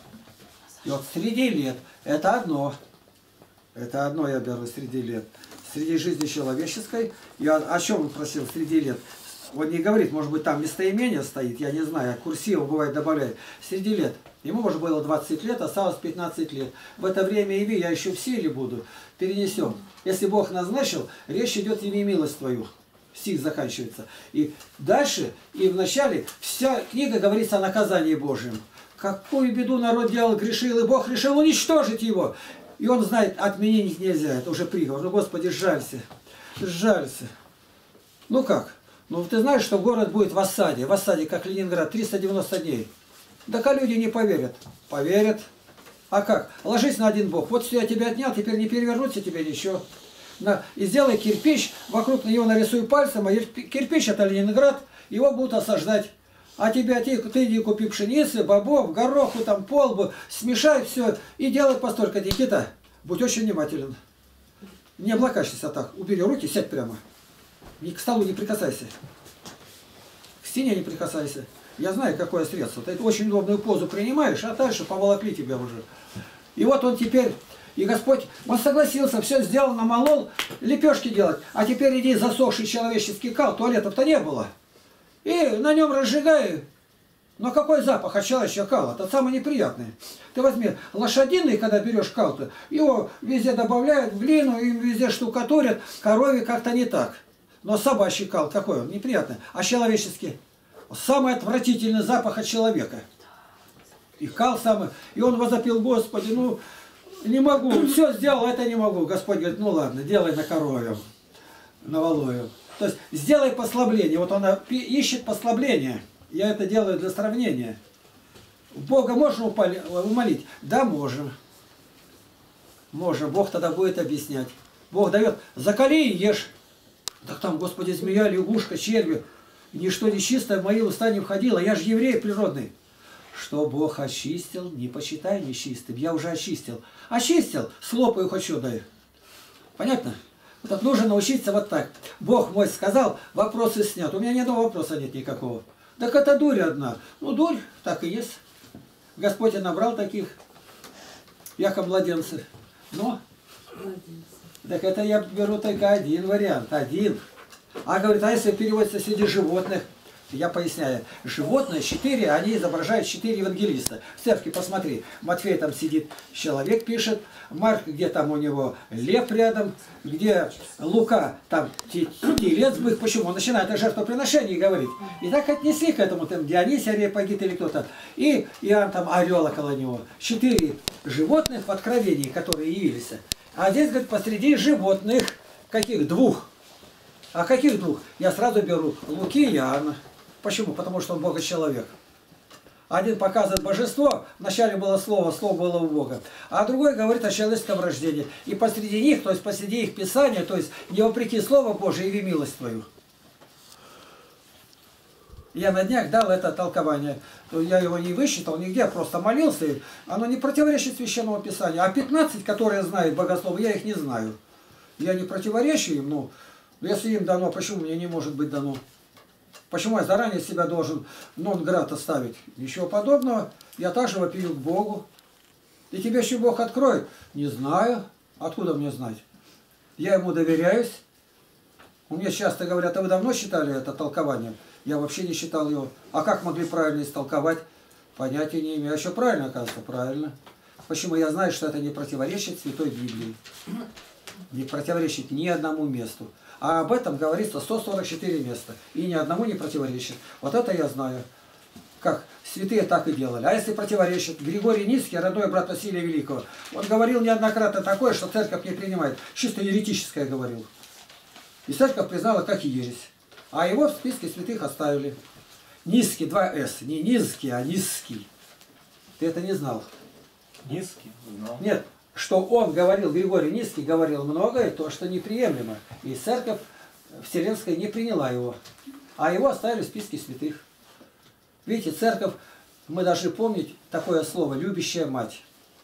И вот среди лет это одно. Это одно я беру среди лет. Среди жизни человеческой. И о, о чем он просил среди лет? Он не говорит, может быть там местоимение стоит, я не знаю, курсивы бывает добавляет. Среди лет. Ему, может, было двадцать лет, осталось пятнадцать лет. В это время яви, я еще в силе буду. Перенесем. Если Бог назначил, речь идет яви милость твою. Стих заканчивается. И дальше, и в начале, вся книга говорится о наказании Божьем. Какую беду народ делал, грешил, и Бог решил уничтожить его. И он знает, отменить нельзя, это уже приговор. Ну, Господи, жалься, жалься. Ну как? Ну, ты знаешь, что город будет в осаде, в осаде, как Ленинград, триста девяносто дней. Так а люди не поверят. Поверят. А как? Ложись на один бок. Вот все, я тебя отнял, теперь не перевернуться тебе ничего. На, и сделай кирпич, вокруг него нарисуй пальцем, а кирпич это Ленинград, его будут осаждать. А тебя, ты, ты иди купи пшеницы, бобов, гороху, там, полбу, смешай все и делай постолько. Никита, будь очень внимателен. Не облокачься так, убери руки, сядь прямо. Ни к столу не прикасайся. К стене не прикасайся. Я знаю, какое средство. Ты очень удобную позу принимаешь, а дальше поволокли тебя уже. И вот он теперь... И Господь, он согласился, все сделал, намолол, лепешки делать. А теперь иди засохший человеческий кал, туалетов-то не было. И на нем разжигай. Но какой запах от человеческого кала? Это самый неприятный. Ты возьми лошадиный, когда берешь кал-то, его везде добавляют в глину, им везде штукатурят, корове как-то не так. Но собачий кал какой он? Неприятный. А человеческий? Самый отвратительный запах от человека. И кал самый. И он возопил, Господи, ну... Не могу, все сделал, это не могу. Господь говорит, ну ладно, делай на корове, на волою. То есть сделай послабление. Вот он ищет послабление. Я это делаю для сравнения. Бога можно умолить? Да, можем. Можем. Бог тогда будет объяснять. Бог дает, закали и ешь. Так там, Господи, змея, лягушка, черви. Ничто нечистое в мои уста не входило. Я же еврей природный. Что Бог очистил, не почитай нечистым. Я уже очистил. Очистил, слопаю хоть что дай. Понятно? Вот нужно научиться вот так. Бог мой сказал, вопросы снят. У меня ни одного вопроса нет никакого. Так это дурь одна. Ну, дурь, так и есть. Господь и набрал таких, яко младенцев. Но, так это я беру только один вариант. Один. А говорит, а если переводится среди животных? Я поясняю. Животные, четыре, они изображают четыре евангелиста. В церкви посмотри. Матфей там сидит, человек пишет. Марк, где там у него лев рядом. Где Лука, там телец бык. Почему? Он начинает о жертвоприношении говорить. И так отнесли к этому. Там Дионисий Ареопагит или кто-то. И Иоанн там орел около него. Четыре животных в Откровении, которые явились. А здесь, говорит, посреди животных. Каких? Двух. А каких двух? Я сразу беру Луки и Иоанна. Почему? Потому что он Бога-человек. Один показывает божество, вначале было слово, слово было у Бога. А другой говорит о человеческом рождении. И посреди них, то есть посреди их писания, то есть не вопреки Слову Божие, яви милость твою. Я на днях дал это толкование. Я его не высчитал нигде, просто молился. Оно не противоречит Священному Писанию. А пятнадцать, которые знают богословы, я их не знаю. Я не противоречу им, но если им дано, почему мне не может быть дано? Почему я заранее себя должен нон-грата ставить? Ничего подобного. Я также вопию к Богу. И тебе еще Бог откроет? Не знаю. Откуда мне знать? Я ему доверяюсь. У меня часто говорят, а вы давно считали это толкование? Я вообще не считал его. А как могли правильно истолковать? Понятия не имею. А еще правильно, оказывается, правильно. Почему? Я знаю, что это не противоречит Святой Библии. Не противоречит ни одному месту. А об этом говорится сто сорок четыре места. И ни одному не противоречит. Вот это я знаю. Как святые так и делали. А если противоречит? Григорий Низкий, родной брат Василия Великого, он говорил неоднократно такое, что церковь не принимает. Чисто еретическое говорил. И церковь признала как ересь. А его в списке святых оставили. Низкий, два эс. Не низкий, а низкий. Ты это не знал? Низкий? Знал. Нет. Что он говорил, Григорий Низкий говорил многое, то, что неприемлемо. И церковь вселенская не приняла его. А его оставили в списке святых. Видите, церковь, мы должны помнить такое слово, любящая мать.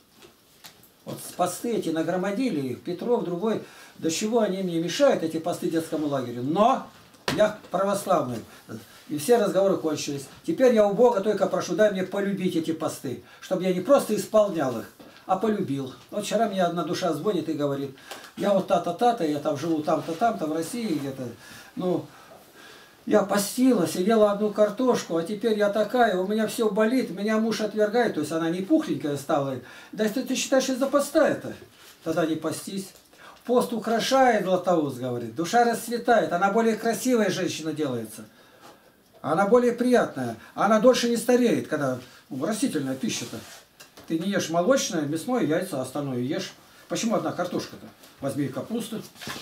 Вот посты эти нагромодили их, Петров, другой, до чего они мне мешают, эти посты детскому лагерю. Но я православный. И все разговоры кончились. Теперь я у Бога только прошу, дай мне полюбить эти посты, чтобы я не просто исполнял их, а полюбил. Вот вчера мне одна душа звонит и говорит, я вот та-то-та-то, я там живу там-то, там-то, в России где-то. Ну, я постила, съела одну картошку, а теперь я такая, у меня все болит, меня муж отвергает. То есть она не пухленькая стала. Да если ты считаешь из-за поста это, тогда не постись. Пост украшает, Златоуст говорит, душа расцветает, она более красивая женщина делается. Она более приятная, она дольше не стареет, когда ну, растительная пища-то. Ты не ешь молочное, мясное, яйца, остальное ешь. Почему одна картошка-то? Возьми капусту.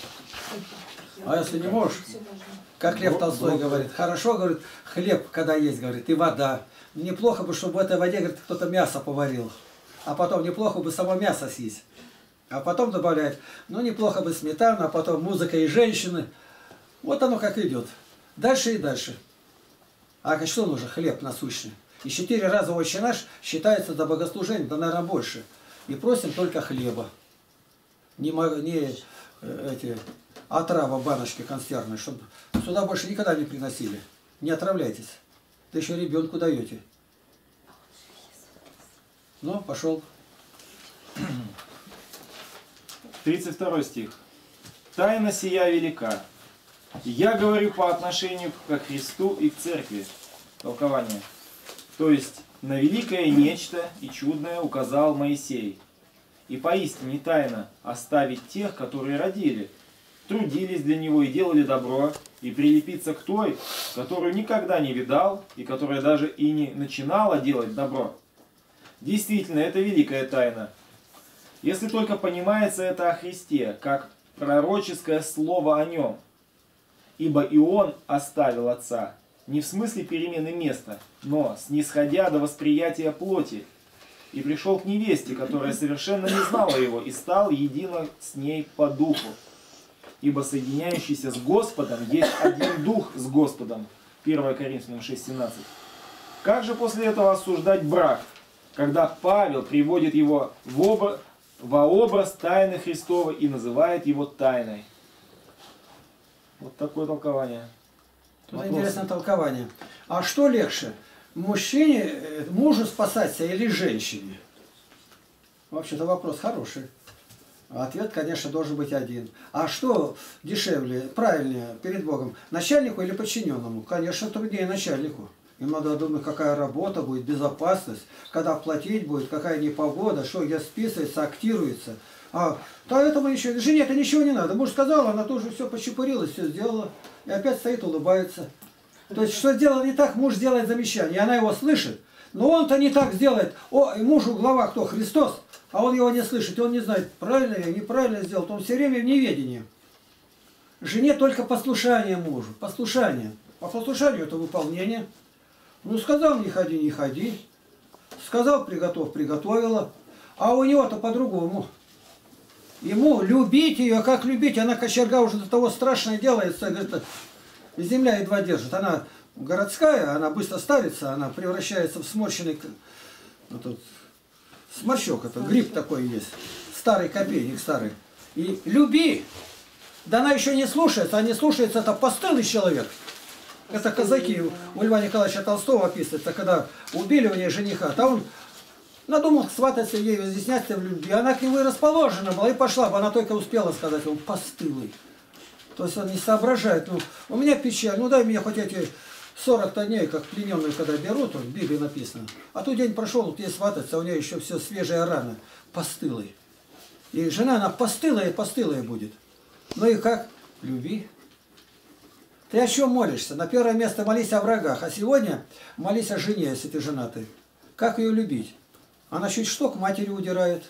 А если не можешь, как Лев Толстой говорит, хорошо, говорит, хлеб, когда есть, говорит, и вода. Неплохо бы, чтобы в этой воде, говорит, кто-то мясо поварил. А потом неплохо бы само мясо съесть. А потом добавляет, ну неплохо бы сметана, а потом музыка и женщины. Вот оно как идет. Дальше и дальше. А что нужно? Хлеб насущный. И четыре раза «Отче наш» считается за богослужение, да, наверное, больше. И просим только хлеба. Не, не эти, отрава баночки консервные, чтобы сюда больше никогда не приносили. Не отравляйтесь. Да еще ребенку даете. Ну, пошел. тридцать второй стих. «Тайна сия велика. Я говорю по отношению ко Христу и к Церкви». Толкование. То есть, на великое нечто и чудное указал Моисей. И поистине тайна оставить тех, которые родили, трудились для него и делали добро, и прилепиться к той, которую никогда не видал, и которая даже и не начинала делать добро. Действительно, это великая тайна. Если только понимается это о Христе, как пророческое слово о нем. Ибо и он оставил Отца, не в смысле перемены места, но снисходя до восприятия плоти, и пришел к невесте, которая совершенно не знала его, и стал едино с ней по духу. Ибо соединяющийся с Господом есть один дух с Господом. первое Коринфянам шесть семнадцать. Как же после этого осуждать брак, когда Павел приводит его в образ, во образ тайны Христовой и называет его тайной? Вот такое толкование. Тут Вопросы? интересное толкование. А что легче? Мужчине, мужу спасаться или женщине? Вообще-то вопрос хороший. Ответ, конечно, должен быть один. А что дешевле, правильнее перед Богом? Начальнику или подчиненному? Конечно, труднее начальнику. Им надо думать, какая работа будет, безопасность, когда платить будет, какая непогода, что где списывается, актируется. А поэтому еще, жене-то ничего не надо. Муж сказал, она тоже все почепурилась, все сделала. И опять стоит, улыбается. То есть, что сделал не так, муж делает замечание, и она его слышит. Но он-то не так сделает. О, и мужу глава кто? Христос. А он его не слышит, и он не знает, правильно я, неправильно сделал. Он все время в неведении. Жене только послушание мужу. Послушание. По послушанию это выполнение. Ну, сказал, не ходи, не ходи. Сказал, приготовь, приготовила. А у него-то по-другому. Ему любить ее, как любить, она кочерга уже до того страшное делается, говорит, земля едва держит. Она городская, она быстро старится, она превращается в сморщенный, вот тут, сморщок, это гриб такой есть, старый копейник старый. И люби, да она еще не слушается, а не слушается, это постылый человек. Это казаки, у Льва Николаевича Толстого описывается, когда убили у нее жениха, там он надумал свататься ей, изъясняться в любви. Она к нему и расположена была, и пошла бы. Она только успела сказать, он постылый. То есть он не соображает. Ну, у меня печаль, ну дай мне хоть эти сорок-то дней, как плененную, когда берут, в Библии написано. А тут день прошел, вот ей свататься, а у нее еще все свежая рана. Постылый. И жена, она постылая, постылая будет. Ну и как? Люби. Ты о чем молишься? На первое место молись о врагах. А сегодня молись о жене, если ты женатый. Как ее любить? Она чуть что к матери удирает.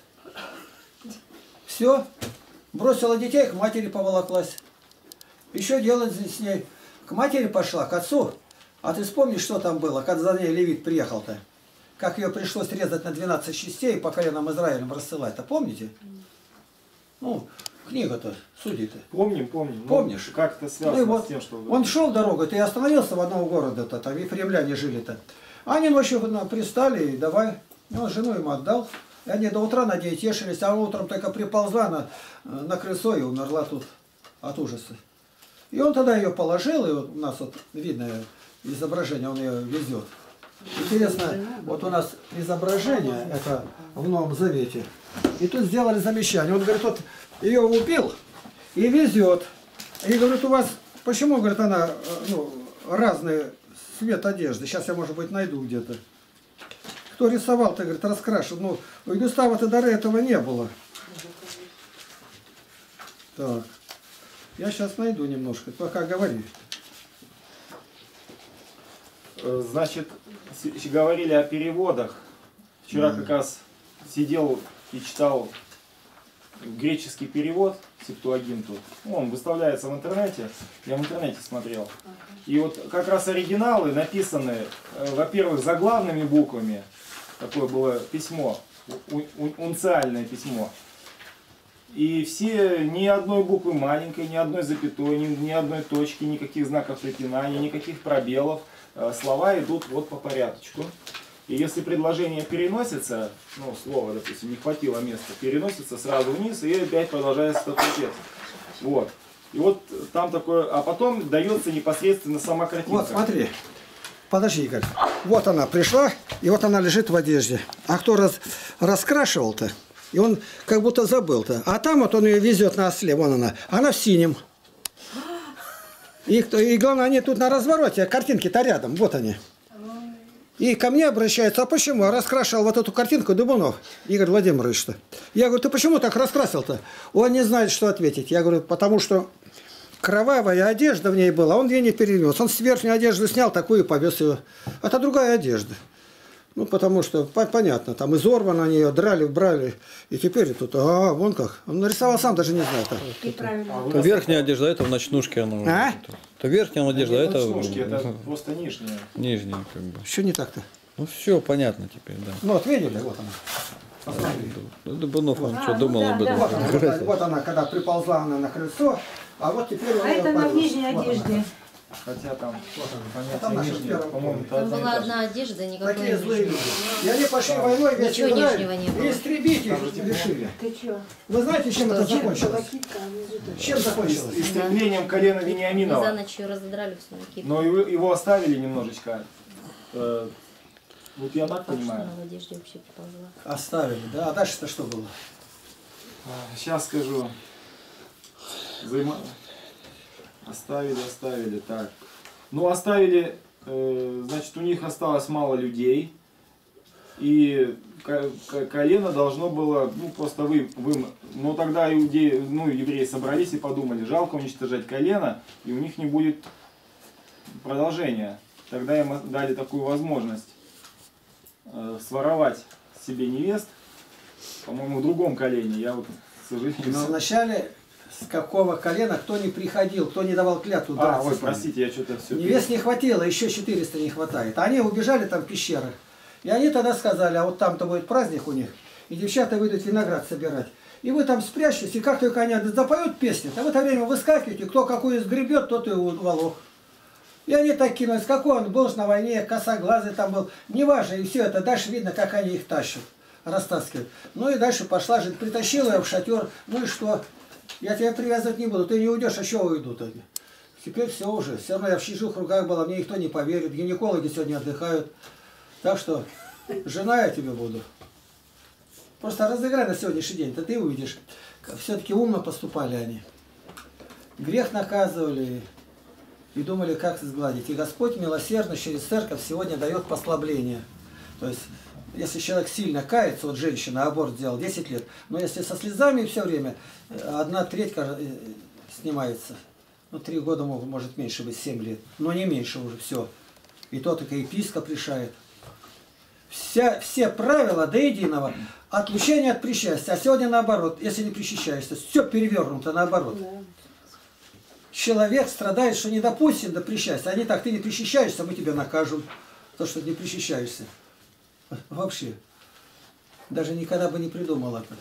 Все. Бросила детей, к матери поволоклась. Еще делать с ней. К матери пошла, к отцу. А ты вспомни, что там было, когда за ней левит приехал-то. Как ее пришлось резать на двенадцать частей, по коленам Израилем рассылать-то. Помните? Ну, книга-то, судьи-то. Помним, помним. Помнишь? Ну, как это связано Ну, и вот с тем, что... Он шел дорогой, ты остановился в одного города-то, там ефремляне жили-то. Они ночью пристали, и давай. Он жену ему отдал. И они до утра над ней тешились, а утром только приползла на, на крыльцо и умерла тут от ужаса. И он тогда ее положил, и вот у нас вот видно изображение, он ее везет. Интересно, вот у нас изображение, это в Новом Завете. И тут сделали замечание. Он говорит, вот ее убил и везет. И говорит, у вас, почему, говорит, она, ну, разный цвет одежды. Сейчас я, может быть, найду где-то. Кто рисовал-то, говорит, раскрашен. Ну, у Густава-то до этого не было. Так. Я сейчас найду немножко, пока говори. Значит, говорили о переводах. Вчера Да. как раз сидел и читал греческий перевод Септуагинту. Ну, он выставляется в интернете. Я в интернете смотрел. И вот как раз оригиналы написаны, во-первых, заглавными буквами. Такое было письмо, унциальное письмо. И все, ни одной буквы маленькой, ни одной запятой, ни, ни одной точки, никаких знаков препинания, никаких пробелов. Слова идут вот по порядочку. И если предложение переносится, ну, слово, допустим, не хватило места, переносится сразу вниз и опять продолжается такой текст. Вот. И вот там такое, а потом дается непосредственно сама картинка. Вот, смотри. Подожди, Игорь. Вот она пришла, и вот она лежит в одежде. А кто раз, раскрашивал-то? И он как будто забыл-то. А там вот он ее везет на осле, вон она. Она в синем. И, и главное, они тут на развороте, картинки-то рядом, вот они. И ко мне обращаются, а почему? Я раскрашивал вот эту картинку Дубунов, Игорь Владимирович-то. Я говорю, ты почему так раскрасил-то? Он не знает, что ответить. Я говорю, потому что кровавая одежда в ней была, он ее не перенес. Он с верхней одежды снял такую и повез ее. Это другая одежда. Ну, потому что, по- понятно, там изорвано они ее драли, брали. И теперь тут, а, вон как. Он нарисовал сам, даже не знаю. Так. Ты правильно. То верхняя одежда, а это в ночнушке оно. уже. А? То верхняя одежда, а это Ночнушки, это просто нижняя. нижняя как бы. Что не так-то? Ну все понятно теперь, да. Ну, вот видели, вот она. Посмотри. Ну, Дубунов он А, что ну думал да, об да. этом? Вот она, вот, она, вот она, когда приползла она на крыльцо, а вот теперь... А это на нижней вот она. одежде. Хотя там А там наша понятие нижнее, первая по-моему, это Там одна и была та же. одна одежда, никакой Такие злые нижней. люди. И они пошли войной, весь Ничего Израиль нижнего не было. истребить их решили. Ты чё? Вы знаете, чем это Что? закончилось? Китка внизу-то. Чем закончилось? Истреблением колена Мы за Вениаминова. ночь ее разодрали все накид. Но его, его оставили немножечко. Э, вот я так Паш, что понимаю. она в одежде вообще приползла. Оставили, да? А дальше-то что было? Сейчас скажу. Взаимо... Оставили, оставили, так. Ну, оставили, э, значит, у них осталось мало людей. И ко- ко- колено должно было, ну, просто вы, вы... Но тогда иудеи, ну, евреи собрались и подумали, жалко уничтожать колено, и у них не будет продолжения. Тогда им дали такую возможность э, своровать себе невест, по-моему, в другом колене. Я вот, к сожалению... Но вначале с какого колена кто не приходил, кто не давал клятву А, драться ой, с ними. простите, я что-то все... Невест не хватило, еще четыреста не хватает. Они убежали там в пещерах. И они тогда сказали, а вот там-то будет праздник у них, и девчата выйдут виноград собирать. И вы там спрячетесь, и как только они запоют песни, а в это время выскакиваете, кто какую сгребет, тот и уволок. И они так кинулись, какой он был на войне, косоглазый там был, неважно, и все это, дальше видно, как они их тащат, растаскивают. Ну и дальше пошла жить, притащила я в шатер, ну и что? Я тебя привязывать не буду, ты не уйдешь, а еще уйдут они. Теперь все уже, все равно я в чужих руках была, мне никто не поверит, гинекологи сегодня отдыхают. Так что, жена я тебе буду. Просто разыграй на сегодняшний день, то ты увидишь. Все-таки умно поступали они. Грех наказывали и думали, как сгладить. И Господь милосердно через церковь сегодня дает послабление. То есть, если человек сильно кается, вот женщина аборт сделал десять лет, но если со слезами все время, одна треть снимается. Ну, три года могут, может меньше быть, семь лет. Но не меньше уже, все. И то только епископ решает. Вся, все правила до единого отлучение от причастия. А сегодня наоборот, если не причащаешься, все перевернуто наоборот. Человек страдает, что не допустим до причастия. Они так, ты не причащаешься, мы тебя накажем. То, что ты не причащаешься. Вообще. Даже никогда бы не придумал это.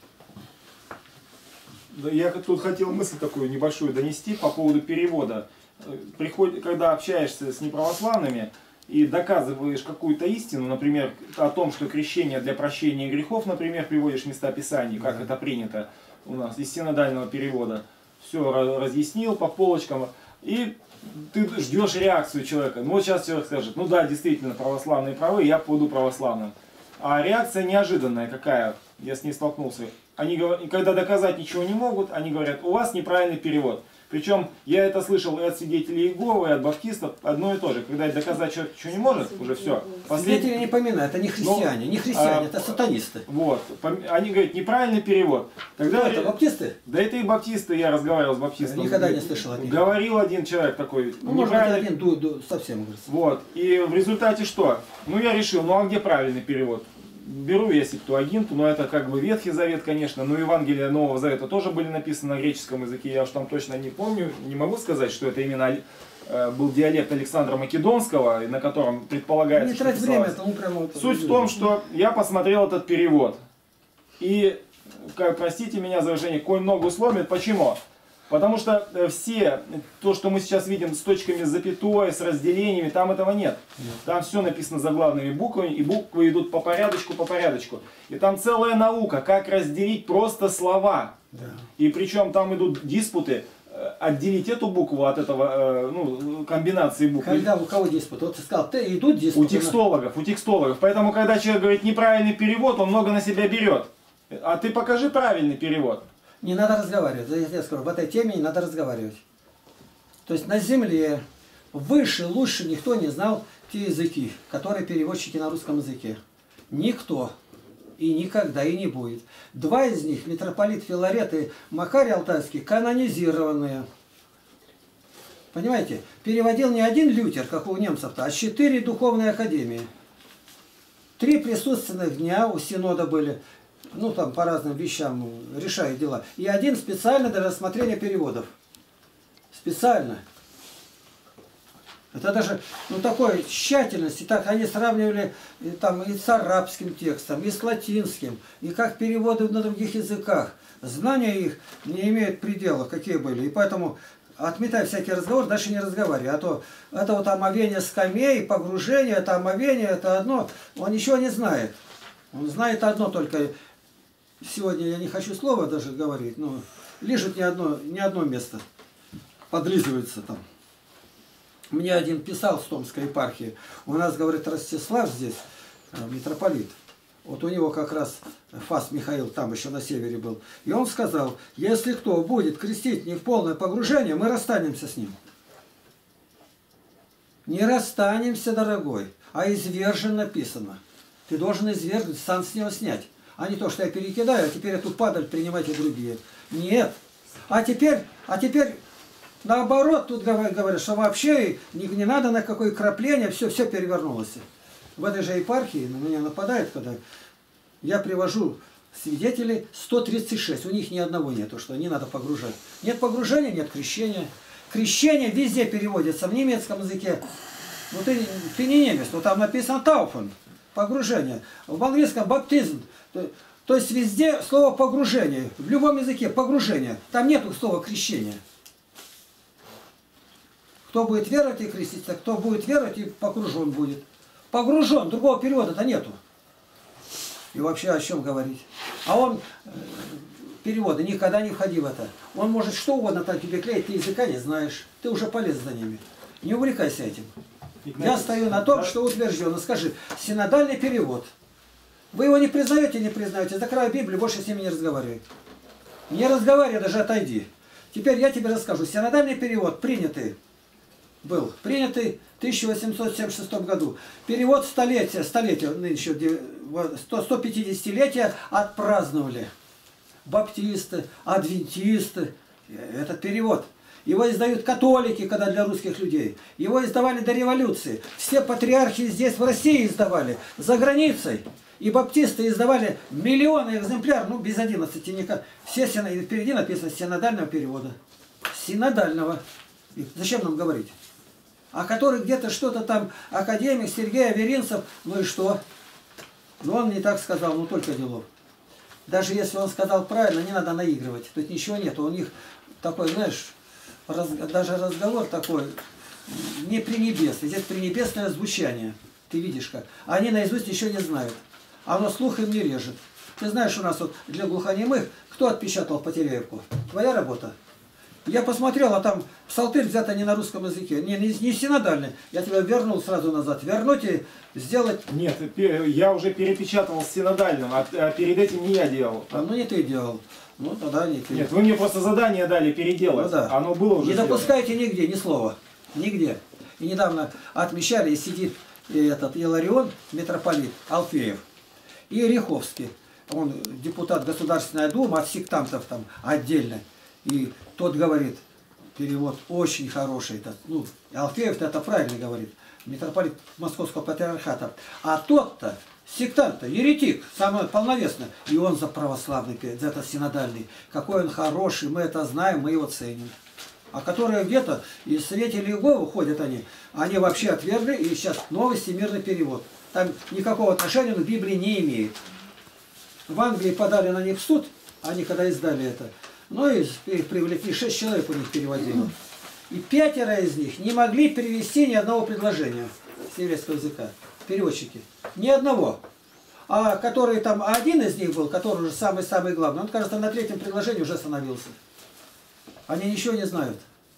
Да, я тут хотел мысль такую небольшую донести по поводу перевода. Приходит, когда общаешься с неправославными и доказываешь какую-то истину, например, о том, что крещение для прощения грехов, например, приводишь места Писаний, как да. это принято у нас, из синодального перевода, все разъяснил по полочкам, и ты ждешь реакцию человека. Ну вот сейчас человек скажет, ну да, действительно, православные правы, я буду православным. А реакция неожиданная какая, я с ней столкнулся. Они, когда доказать ничего не могут, они говорят, у вас неправильный перевод. Причем я это слышал и от свидетелей Иеговы, и от баптистов, одно и то же. Когда доказать человек ничего не может, уже все. Послед... Свидетели не поминают, это не христиане, Но, не христиане, а, это сатанисты. Вот, они говорят, неправильный перевод. Тогда... Кто это, баптисты? Да это и баптисты, я разговаривал с баптистом. Я никогда не слышал от них. Говорил один человек такой, ну, может быть, один ду, ду, совсем говорится. Вот, и в результате что? Ну я решил, ну а где правильный перевод? Беру я Септуагинту, но это как бы Ветхий Завет, конечно, но Евангелия Нового Завета тоже были написаны на греческом языке, я уж там точно не помню, не могу сказать, что это именно э, был диалект Александра Македонского, на котором предполагается, не трать время, это ну, прямо... Суть в том, что я посмотрел этот перевод, и, как, простите меня за выражение, конь ногу сломит, почему? Потому что все, то, что мы сейчас видим с точками с запятой, с разделениями, там этого нет. Там все написано заглавными буквами, и буквы идут по порядочку, по порядочку. И там целая наука, как разделить просто слова. Да. И причем там идут диспуты, отделить эту букву от этого, ну, комбинации букв. Когда у кого диспут? Вот ты сказал, ты идут диспуты? У текстологов, у текстологов. Поэтому, когда человек говорит неправильный перевод, он много на себя берет. А ты покажи правильный перевод. Не надо разговаривать. Я скажу, в этой теме не надо разговаривать. То есть на земле выше, лучше никто не знал те языки, которые переводчики на русском языке. Никто. И никогда и не будет. Два из них, митрополит Филарет и Макарий Алтайский, канонизированные. Понимаете? Переводил не один Лютер, как у немцев-то, а четыре духовные академии. Три присутственных дня у Синода были, ну там по разным вещам решают дела. И один специально для рассмотрения переводов. Специально. Это даже, ну, такой тщательности, так они сравнивали и, там, и с арабским текстом, и с латинским, и как переводы на других языках. Знания их не имеют предела, какие были. И поэтому, отметая всякий разговор, дальше не разговаривай. А то это вот омовение скамей, погружение, это омовение, это одно. Он ничего не знает. Он знает одно только. Сегодня я не хочу слова даже говорить, но лежит не одно, не одно место. Подлизывается там. Мне один писал с Томской епархии. У нас, говорит, Ростислав здесь, митрополит. Вот у него как раз Фас Михаил там еще на севере был. И он сказал, если кто будет крестить не в полное погружение, мы расстанемся с ним. Не расстанемся, дорогой, а извержен написано. Ты должен извергнуть, сан с него снять. А не то, что я перекидаю, а теперь эту падаль принимайте другие. Нет. А теперь, а теперь... Наоборот, тут говорят, что вообще не, не надо на какое крапление, все, все перевернулось. В этой же епархии на меня нападает, когда я привожу свидетелей сто тридцать шесть, у них ни одного нету, что не надо погружать. Нет погружения, нет крещения. Крещение везде переводится, в немецком языке. Ну ты, ты не немец, но там написано тауфен, погружение. В английском баптизм. То, то есть везде слово погружение, в любом языке погружение. Там нету слова крещения. Кто будет веровать и креститься, кто будет веровать и погружен будет. Погружен, другого перевода-то нету. И вообще о чем говорить? А он, э, переводы, никогда не входи в это. Он может что угодно там тебе клеить, ты языка не знаешь. Ты уже полез за ними. Не увлекайся этим. Я стою на том, что утверждено. Скажи, синодальный перевод. Вы его не признаете, не признаете. Закрой Библию, больше с ними не разговаривай. Не разговаривай, даже отойди. Теперь я тебе расскажу. Синодальный перевод принятый. Был принятый в тысяча восемьсот семьдесят шестом году. Перевод столетия, столетия, еще сто пятидесятилетия отпраздновали. Баптисты, адвентисты. Этот перевод. Его издают католики, когда для русских людей. Его издавали до революции. Все патриархи здесь, в России, издавали. За границей. И баптисты издавали миллионы экземпляров, ну, без одиннадцати никак. Все впереди написано синодального перевода. Синодального. И зачем нам говорить? А который где-то что-то там, академик Сергей Аверинцев, ну и что? Ну он не так сказал, ну только делов. Даже если он сказал правильно, не надо наигрывать. Тут ничего нет. У них такой, знаешь, раз, даже разговор такой не пренебесный. Здесь пренебесное звучание. Ты видишь как. А они наизусть еще не знают. Оно слух им не режет. Ты знаешь, у нас вот для глухонемых, кто отпечатал Потеряевку? Твоя работа? Я посмотрел, а там псалтырь взято не на русском языке, не, не, не синодальный. Я тебя вернул сразу назад. Вернуть и сделать... Нет, я уже перепечатывал с синодальным, а перед этим не я делал. А ну не ты делал. Ну тогда не ты. Нет, вы мне просто задание дали переделать. Ну, да. Оно было уже Не сделано. допускайте нигде, ни слова. Нигде. И недавно отмечали, и сидит этот Иларион, митрополит Алфеев, и Риховский. Он депутат Государственной Думы, от сектантов там отдельно. И тот говорит, перевод очень хороший. Это, ну, Алфеев это правильно говорит, митрополит Московского патриархата. А тот-то, сектант-то, еретик, самый полновесный. И он за православный, за это синодальный. Какой он хороший, мы это знаем, мы его ценим. А которые где-то из свидетелей Иеговы ходят они, они вообще отвергли, и сейчас новый всемирный перевод. Там никакого отношения к Библии не имеет. В Англии подали на них в суд, они когда издали это, ну и их привлекли, шесть человек у них переводило. И пятеро из них не могли перевести ни одного предложения с еврейского языка. Переводчики. Ни одного. А который там, один из них был, который уже самый-самый главный, он, кажется, на третьем предложении уже остановился. Они ничего не знают.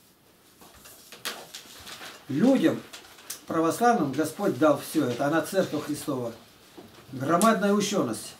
Людям православным Господь дал все это. Она Церковь Христова. Громадная ученость.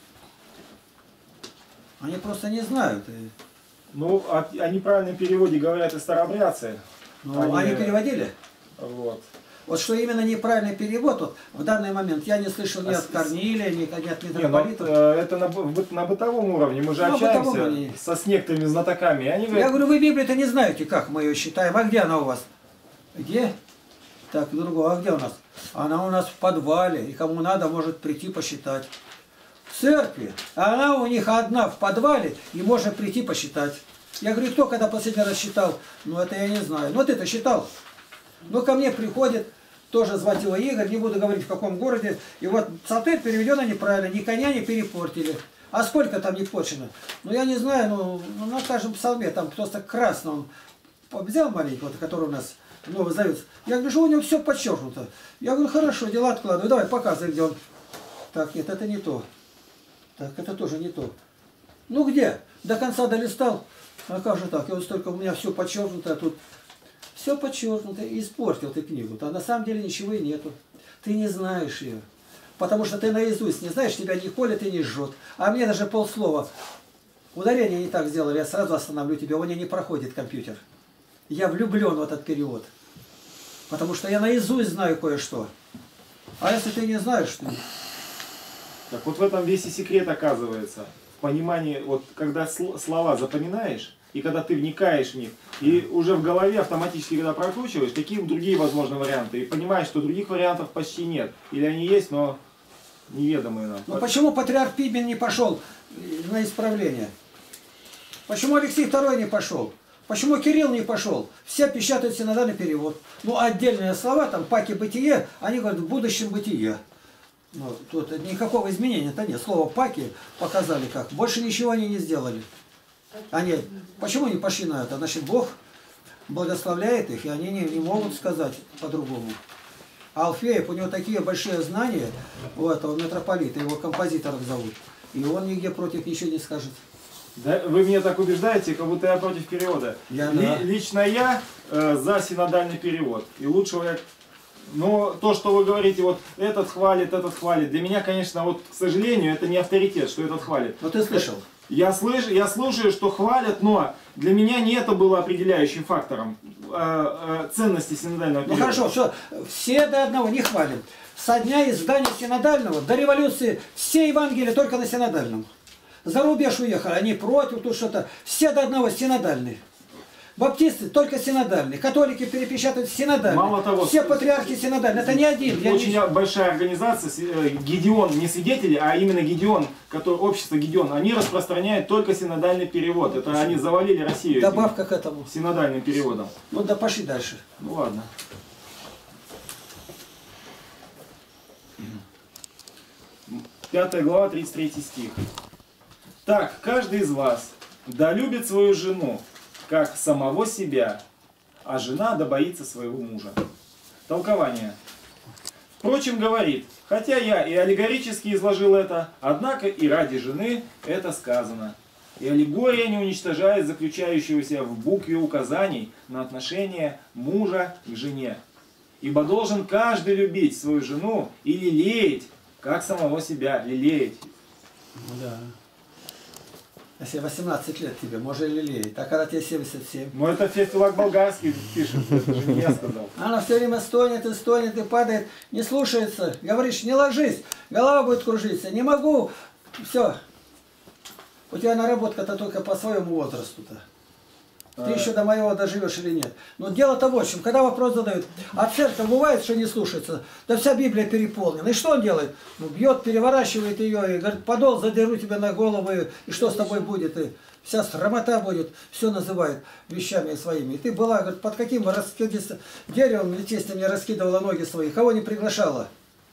Они просто не знают. Ну, о, о неправильном переводе говорят и старообрядцы. Ну, они, они переводили? Вот. Вот что именно неправильный перевод, вот, в данный момент я не слышал ни а от Корнилия, ни, ни от митрополита. Не, ну, это на, на бытовом уровне. Мы же ну, общаемся со, с некоторыми знатоками. Они говорят... Я говорю, вы Библию-то не знаете, как мы ее считаем. А где она у вас? Где? Так, другого, а где у нас? Она у нас в подвале, и кому надо, может прийти посчитать. В церкви, она у них одна в подвале, и можно прийти посчитать. Я говорю, кто когда последний раз считал? Ну, это я не знаю. Ну, ты-то считал. Ну, ко мне приходит, тоже звать его Игорь, не буду говорить в каком городе. И вот псалтырь переведено неправильно, ни коня не перепортили. А сколько там не порчено? Ну, я не знаю, ну, ну на каждом псалме там просто красно он взял маленький, вот, который у нас Новый Завет. Я говорю, что у него все подчеркнуто. Я говорю, хорошо, дела откладываю, давай показывай, где он. Так, нет, это не то. Так, это тоже не то. Ну, где? До конца долистал. А как же так? И вот столько у меня все подчеркнуто, а тут все подчеркнуто. Испортил ты книгу. А на самом деле ничего и нету. Ты не знаешь ее. Потому что ты наизусть не знаешь, тебя не колет и не жжет. А мне даже полслова. Ударение не так сделали, я сразу остановлю тебя. У меня не проходит компьютер. Я влюблен в этот перевод. Потому что я наизусть знаю кое-что. А если ты не знаешь, что... Так вот в этом весь и секрет оказывается. В понимании, вот когда сл слова запоминаешь, и когда ты вникаешь в них, и уже в голове автоматически, когда прокручиваешь, какие другие возможны варианты, и понимаешь, что других вариантов почти нет. Или они есть, но неведомые нам. Ну почему патриарх Пимен не пошел на исправление? Почему Алексей второй не пошел? Почему Кирилл не пошел? Все печатают синодальный перевод. Ну отдельные слова, там паки бытие, они говорят в будущем бытие. Ну, тут никакого изменения-то нет. Слово паки показали как. Больше ничего они не сделали. Они, почему не пошли на это? Значит, Бог благословляет их, и они не, не могут сказать по-другому. А Алфеев, у него такие большие знания, у этого митрополита, его композиторов зовут. И он нигде против ничего не скажет. Да, вы меня так убеждаете, как будто я против перевода. Я, Ли, да. Лично я э, за синодальный перевод. И лучшего я... Но то, что вы говорите, вот этот хвалит, этот хвалит, для меня, конечно, вот, к сожалению, это не авторитет, что этот хвалит. Но ты слышал? Я, слыш, я слушаю, что хвалят, но для меня не это было определяющим фактором э, э, ценности синодального перевода. Ну хорошо, что все до одного не хвалим. Со дня издания синодального до революции все Евангелия только на синодальном. За рубеж уехали, они против, тут что-то. Все до одного синодальные. Баптисты только синодальные, католики перепечатают синодальные. Мало того, все патриархи синодальные. Это не один. Я очень не... большая организация, Гедеон, не свидетели, а именно Гедеон, который, общество Гедеон, они распространяют только синодальный перевод. Это они завалили Россию. Добавка к этому. Синодальным переводом. Ну да пошли дальше. Ну ладно. Пятая глава, тридцать третий стих. Так, каждый из вас да любит свою жену, как самого себя, а жена да боится своего мужа. Толкование. Впрочем, говорит, хотя я и аллегорически изложил это, однако и ради жены это сказано. И аллегория не уничтожает заключающегося в букве указаний на отношение мужа к жене. Ибо должен каждый любить свою жену и лелеять, как самого себя, лелеять. Ну да. Если восемнадцать лет тебе, можно лелеять. А когда тебе семьдесят семь? Но это Феофилак Болгарский пишет, это же не я сказал. Она все время стонет и стонет и падает, не слушается. Говоришь, не ложись, голова будет кружиться. Не могу. Все. У тебя наработка-то только по своему возрасту-то. Ты А... еще до моего доживешь или нет. Но дело-то в общем, когда вопрос задают, а церковь бывает, что не слушается, да вся Библия переполнена. И что он делает? Ну, бьет, переворачивает ее и говорит, подол задеру тебя на голову, и что с тобой будет? И вся срамота будет, все называет вещами своими. И ты была, говорит, под каким деревом летестью мне раскидывала ноги свои, кого не приглашала?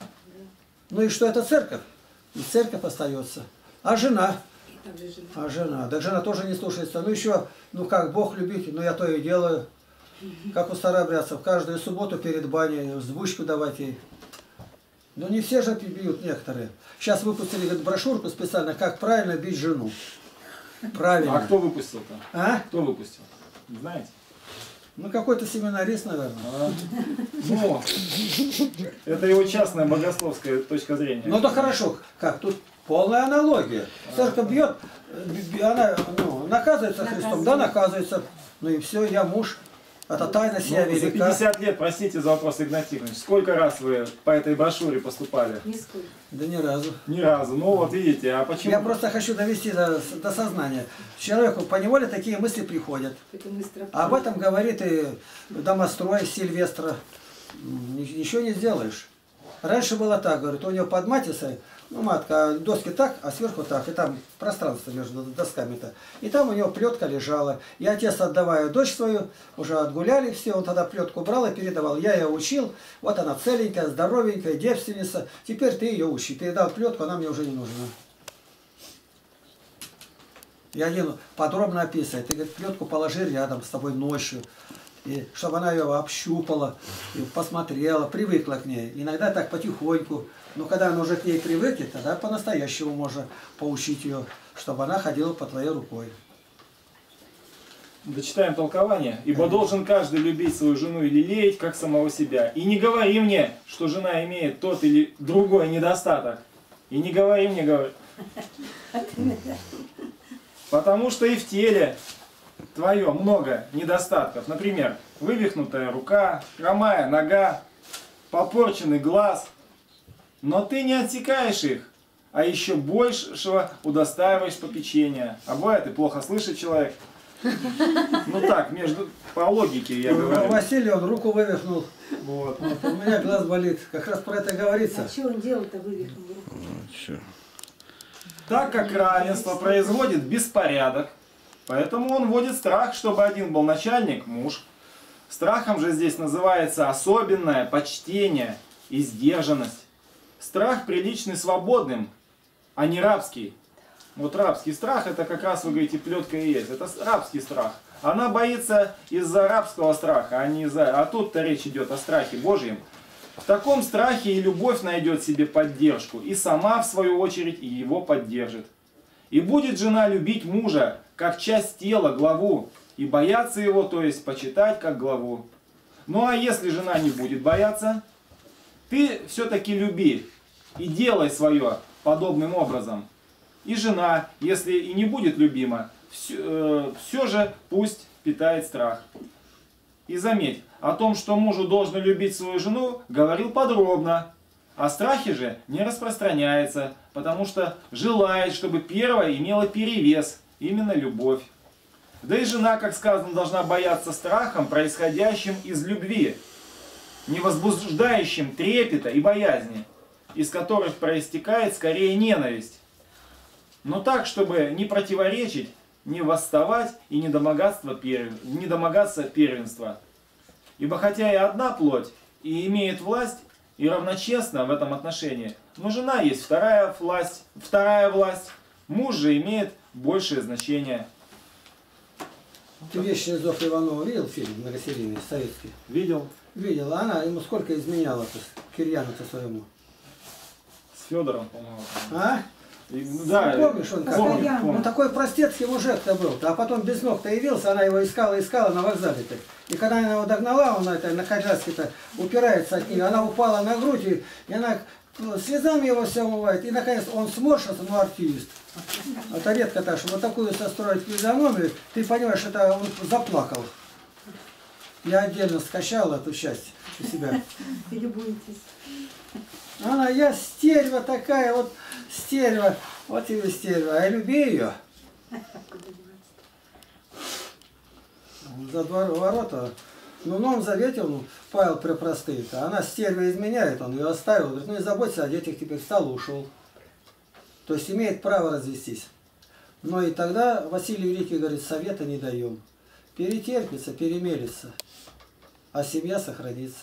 Ну и что это церковь? И церковь остается. А жена? А жена? Да жена тоже не слушается. Ну еще, ну как, Бог любить, ну я то и делаю. Как у старообрядцев, каждую субботу перед баней взбучку давать ей. Но не все же бьют, некоторые. Сейчас выпустили, говорит, брошюрку специально, как правильно бить жену. Правильно. А кто выпустил-то? А? Кто выпустил? Не знаете? Ну какой-то семинарист, наверное. А, ну, это его частная богословская точка зрения. Ну да хорошо, как тут полная аналогия. Церковь бьет, она ну, наказывается Христом, да, наказывается. Ну и все, я муж. Это тайна сия Ну, за велика. пятьдесят лет, простите за вопрос, Игнатий Игнатьевич, сколько раз вы по этой брошюре поступали? Нисколько. Да ни разу. Ни разу. Ну вот видите, а почему? Я просто хочу довести до, до сознания. Человеку поневоле такие мысли приходят. Об этом говорит и домострой Сильвестра. ничего не сделаешь. Раньше было так, говорит, у него под матисой, ну матка, доски так, а сверху так, и там пространство между досками-то. И там у него плетка лежала. И отец, отдавая дочь свою, уже отгуляли все, он тогда плетку брал и передавал. Я ее учил, вот она целенькая, здоровенькая, девственница, теперь ты ее учи. Передал плетку, она мне уже не нужна. И один подробно описывает, ты, говорит, плетку положи рядом с тобой ночью. И чтобы она ее общупала, и посмотрела, привыкла к ней. Иногда так потихоньку. Но когда она уже к ней привыкнет, тогда по-настоящему можно поучить ее, чтобы она ходила по твоей рукой. Дочитаем толкование. «Ибо должен каждый любить свою жену и лелеять, как самого себя. И не говори мне, что жена имеет тот или другой недостаток. И не говори мне, говори. Потому что и в теле твое много недостатков. Например, вывихнутая рука, хромая нога, попорченный глаз. Но ты не отсекаешь их, а еще большего удостаиваешь попечения». А бывает и плохо слышит человек. Ну так, между по логике я говорю. Василий, он руку вывихнул. Вот. Вот, у меня глаз болит. Как раз про это говорится. А что он делал-то, вывихнул руку? Так как равенство производит беспорядок, поэтому он вводит страх, чтобы один был начальник, муж. Страхом же здесь называется особенное почтение и сдержанность. Страх приличный свободным, а не рабский. Вот рабский страх, это как раз, вы говорите, плетка и есть. Это рабский страх. Она боится из-за рабского страха, а не из-за... А тут-то речь идет о страхе Божьем. В таком страхе и любовь найдет себе поддержку, и сама, в свою очередь, и его поддержит. И будет жена любить мужа, как часть тела, главу, и бояться его, то есть почитать как главу. Ну а если жена не будет бояться, ты все-таки люби и делай свое подобным образом. И жена, если и не будет любима, все, э, все же пусть питает страх. И заметь, о том, что мужу должно любить свою жену, говорил подробно. О страхе же не распространяется, потому что желает, чтобы первое имело перевес, именно любовь. Да и жена, как сказано, должна бояться страхом, происходящим из любви, не возбуждающим трепета и боязни, из которых проистекает скорее ненависть. Но так, чтобы не противоречить, не восставать и не домогаться, перв... не домогаться первенства. Ибо хотя и одна плоть, и имеет власть, и равночестна в этом отношении, но жена есть вторая власть, вторая власть, муж же имеет большее значение. Ты «Вечный зов Иванова» видел фильм многосерийный, советский? Видел? Видел. А она ему сколько изменяла-то, Кирьяну-то своему? С Федором, по-моему. А? И, ну, да, Помнишь, он как? помню, помню. Ну такой простецкий мужик-то был. А потом без ног-то явился, она его искала, искала на вокзале-то. И когда она его догнала, он это, на Каджаске-то упирается от нее, она упала на грудь, и, и она слезами его все умывает. И наконец он сморщился, ну артист. Это редко так, чтобы вот такую состроить физиономию, ты понимаешь, это он заплакал. Я отдельно скачал эту часть у себя. Любуйтесь. Она, я стерва такая, вот стерва, вот тебе стерва, а я люби ее. За двор, ворота, ну, в Новом Завете он, Павел препростый, а она стерва изменяет, он ее оставил, говорит, ну не заботься о детях, теперь встал и ушел. То есть имеет право развестись. Но и тогда Василий Великий говорит, совета не даем. Перетерпится, перемелится, а семья сохранится.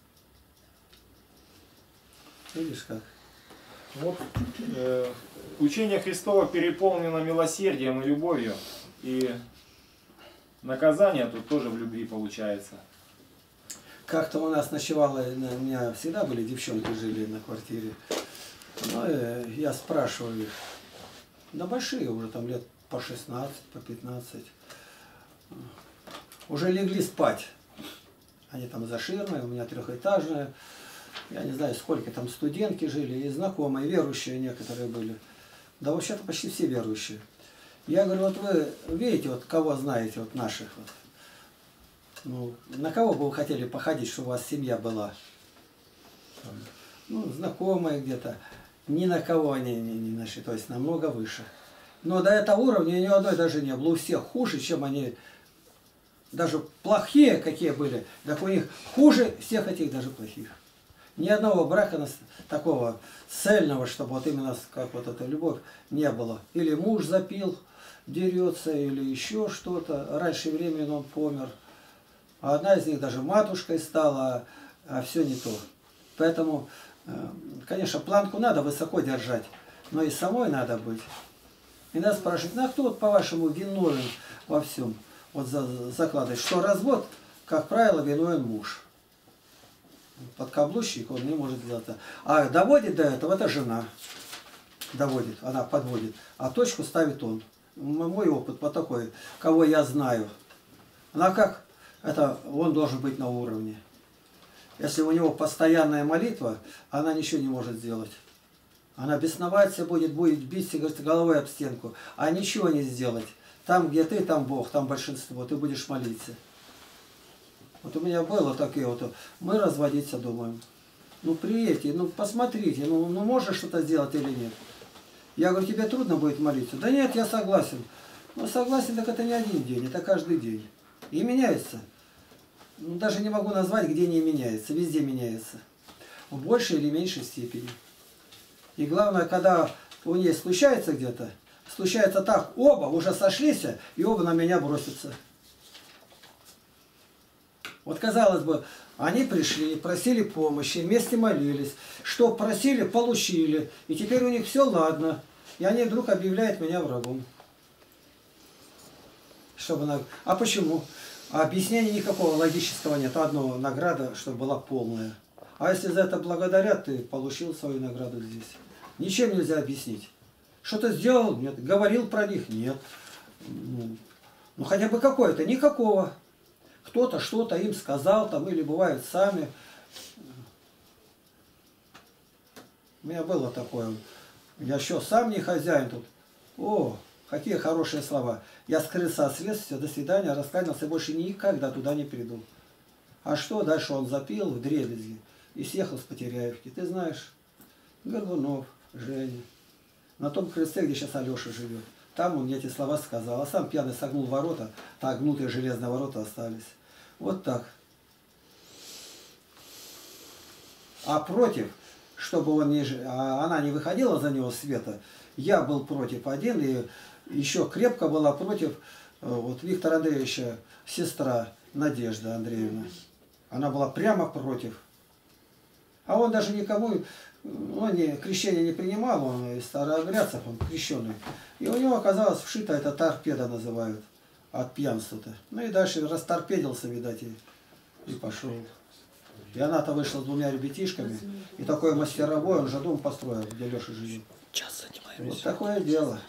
Видишь как? Вот, э, учение Христово переполнено милосердием и любовью. И наказание тут тоже в любви получается. Как-то у нас ночевало, у меня всегда были девчонки, жили на квартире. Ну, э, я спрашиваю их, да большие уже, там лет по шестнадцать, по пятнадцать. Уже легли спать. Они там за ширмой, у меня трехэтажная. Я не знаю, сколько там студентки жили, и знакомые, верующие некоторые были. Да вообще-то почти все верующие. Я говорю, вот вы видите, вот кого знаете, вот наших вот. Ну, на кого бы вы хотели походить, чтобы у вас семья была? Ну, знакомые где-то. Ни на кого они не, не нашли, то есть намного выше. Но до этого уровня ни одной даже не было. У всех хуже, чем они даже плохие какие были, так у них хуже всех этих даже плохих. Ни одного брака такого цельного, чтобы вот именно как вот эта любовь не было. Или муж запил, дерется, или еще что-то. Раньше времени он помер. А одна из них даже матушкой стала, а все не то. Поэтому, конечно, планку надо высоко держать, но и самой надо быть. И нас спрашивают, ну а кто вот по-вашему виновен во всем? Вот закладывает, что развод, как правило, виновен муж. Подкаблучник, он не может сделать это. А доводит до этого, это жена. Доводит, она подводит. А точку ставит он. Мой опыт вот такой, кого я знаю. Она как? Это он должен быть на уровне. Если у него постоянная молитва, она ничего не может сделать. Она бесноваться будет, будет биться, говорит, головой об стенку, а ничего не сделать. Там, где ты, там Бог, там большинство, ты будешь молиться. Вот у меня было такие вот, мы разводиться думаем. Ну приедьте, ну посмотрите, ну, ну можешь что-то сделать или нет. Я говорю, тебе трудно будет молиться? Да нет, я согласен. Ну согласен, так это не один день, это каждый день. И меняется. Ну, даже не могу назвать, где не меняется, везде меняется. В большей или меньшей степени. И главное, когда у нее случается где-то, случается так, оба уже сошлись, и оба на меня бросятся. Вот казалось бы, они пришли, просили помощи, вместе молились. Что просили, получили. И теперь у них все ладно. И они вдруг объявляют меня врагом. Чтобы на... А почему? А объяснения никакого логического нет. Одно награда, чтобы была полная. А если за это благодарят, ты получил свою награду здесь. Ничем нельзя объяснить. Что-то сделал? Нет. Говорил про них? Нет. Ну, ну хотя бы какое-то? Никакого. Кто-то что-то им сказал, там, или бывает сами. У меня было такое. Я еще сам не хозяин тут. О, какие хорошие слова. Я скрылся от следствия, до свидания, раскаялся, больше никогда туда не приду. А что дальше он запил в дребезги и съехал с Потеряевки. Ты знаешь, Горбунов, Женя. На том крыльце, где сейчас Алеша живет. Там он мне эти слова сказал. А сам пьяный согнул ворота, так гнутые железные ворота остались. Вот так. А против, чтобы он не, а она не выходила за него света, я был против один, и еще крепко была против вот, Виктора Андреевича, сестра Надежда Андреевна. Она была прямо против. А он даже никому, он не, крещение не принимал, он из старообрядцев, он крещеный. И у него оказалось вшито, это торпеда называют, от пьянства-то. Ну и дальше расторпедился, видать, и, и пошел. И она-то вышла с двумя ребятишками, и такой мастеровой, он же дом построил, где Леша живет. Час занимаемся. Вот такое дело.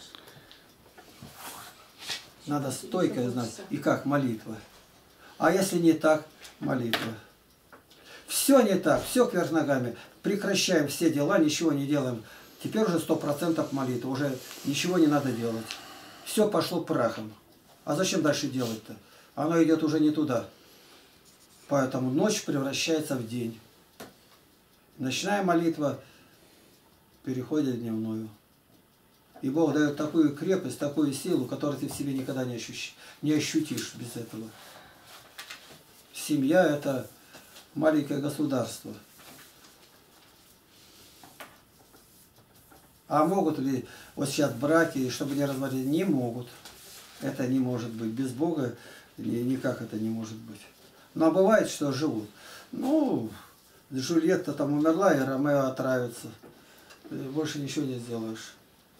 Надо стойко знать, и как молитва. А если не так, молитва. Все не так, все кверх ногами. Прекращаем все дела, ничего не делаем. Теперь уже сто процентов молитва, уже ничего не надо делать. Все пошло прахом. А зачем дальше делать-то? Оно идет уже не туда. Поэтому ночь превращается в день. Ночная молитва переходит в дневную. И Бог дает такую крепость, такую силу, которую ты в себе никогда не, ощущ... не ощутишь без этого. Семья – это маленькое государство. А могут ли вот сейчас браки, чтобы не разводить? Не могут. Это не может быть. Без Бога никак это не может быть. Но бывает, что живут. Ну, Джульетта там умерла, и Ромео отравится. Больше ничего не сделаешь.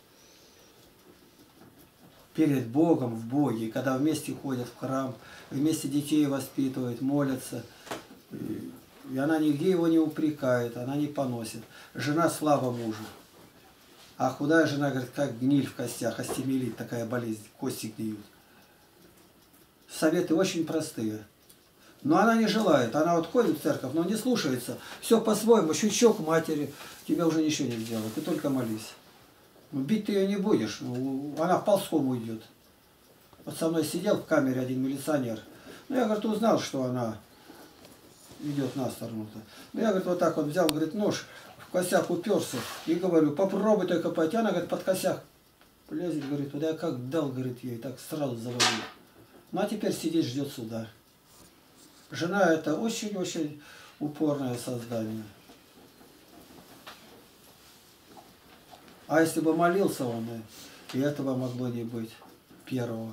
Перед Богом, в Боге, когда вместе ходят в храм, вместе детей воспитывают, молятся. И она нигде его не упрекает, она не поносит. Жена слава мужу. А худая жена, говорит, как гниль в костях, астемилит, такая болезнь, кости гниют. Советы очень простые. Но она не желает, она вот ходит в церковь, но не слушается. Все по-своему, щучок матери, тебе уже ничего не сделает, ты только молись. Ну, бить ты ее не будешь, она ползком уйдет. Вот со мной сидел в камере один милиционер. Ну, я, говорит, узнал, что она идет на сторону-то. Ну, я, говорит, вот так вот взял, говорит, нож, в косяк уперся и говорю, попробуй только пойти. Она, говорит, под косяк лезет, говорит, туда я как дал, говорит, ей, так сразу завалил. Ну а теперь сидит, ждет суда. Жена это очень-очень упорное создание. А если бы молился он, и этого могло не быть первого.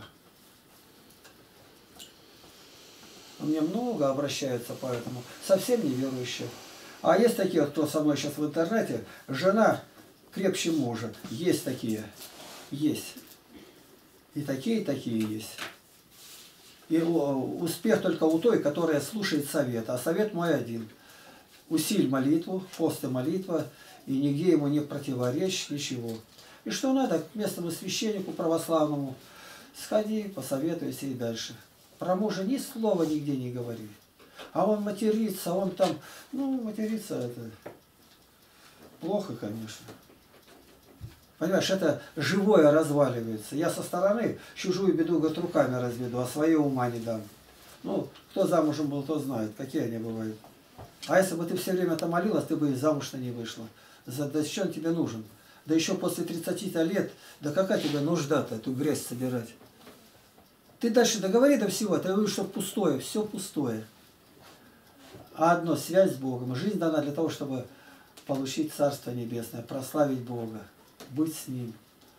У меня много обращаются поэтому, совсем неверующих. А есть такие, вот, кто со мной сейчас в интернете, жена крепче мужа. Есть такие. Есть. И такие, и такие есть. И успех только у той, которая слушает совет. А совет мой один. Усиль молитву, пост и молитва, и нигде ему не противоречь, ничего. И что надо к местному священнику православному, сходи, посоветуйся и дальше. Про мужа ни слова нигде не говори. А он матерится, он там, ну, материться это плохо, конечно. Понимаешь, это живое разваливается. Я со стороны чужую беду, говорит, руками разведу, а своего ума не дам. Ну, кто замужем был, тот знает, какие они бывают. А если бы ты все время это молилась, ты бы и замуж-то не вышла. За да что он тебе нужен? Да еще после тридцати лет, да какая тебе нужда-то эту грязь собирать? Ты дальше договори до всего, ты говоришь, что пустое, все пустое. А одно, связь с Богом. Жизнь дана для того, чтобы получить Царство Небесное, прославить Бога, быть с Ним.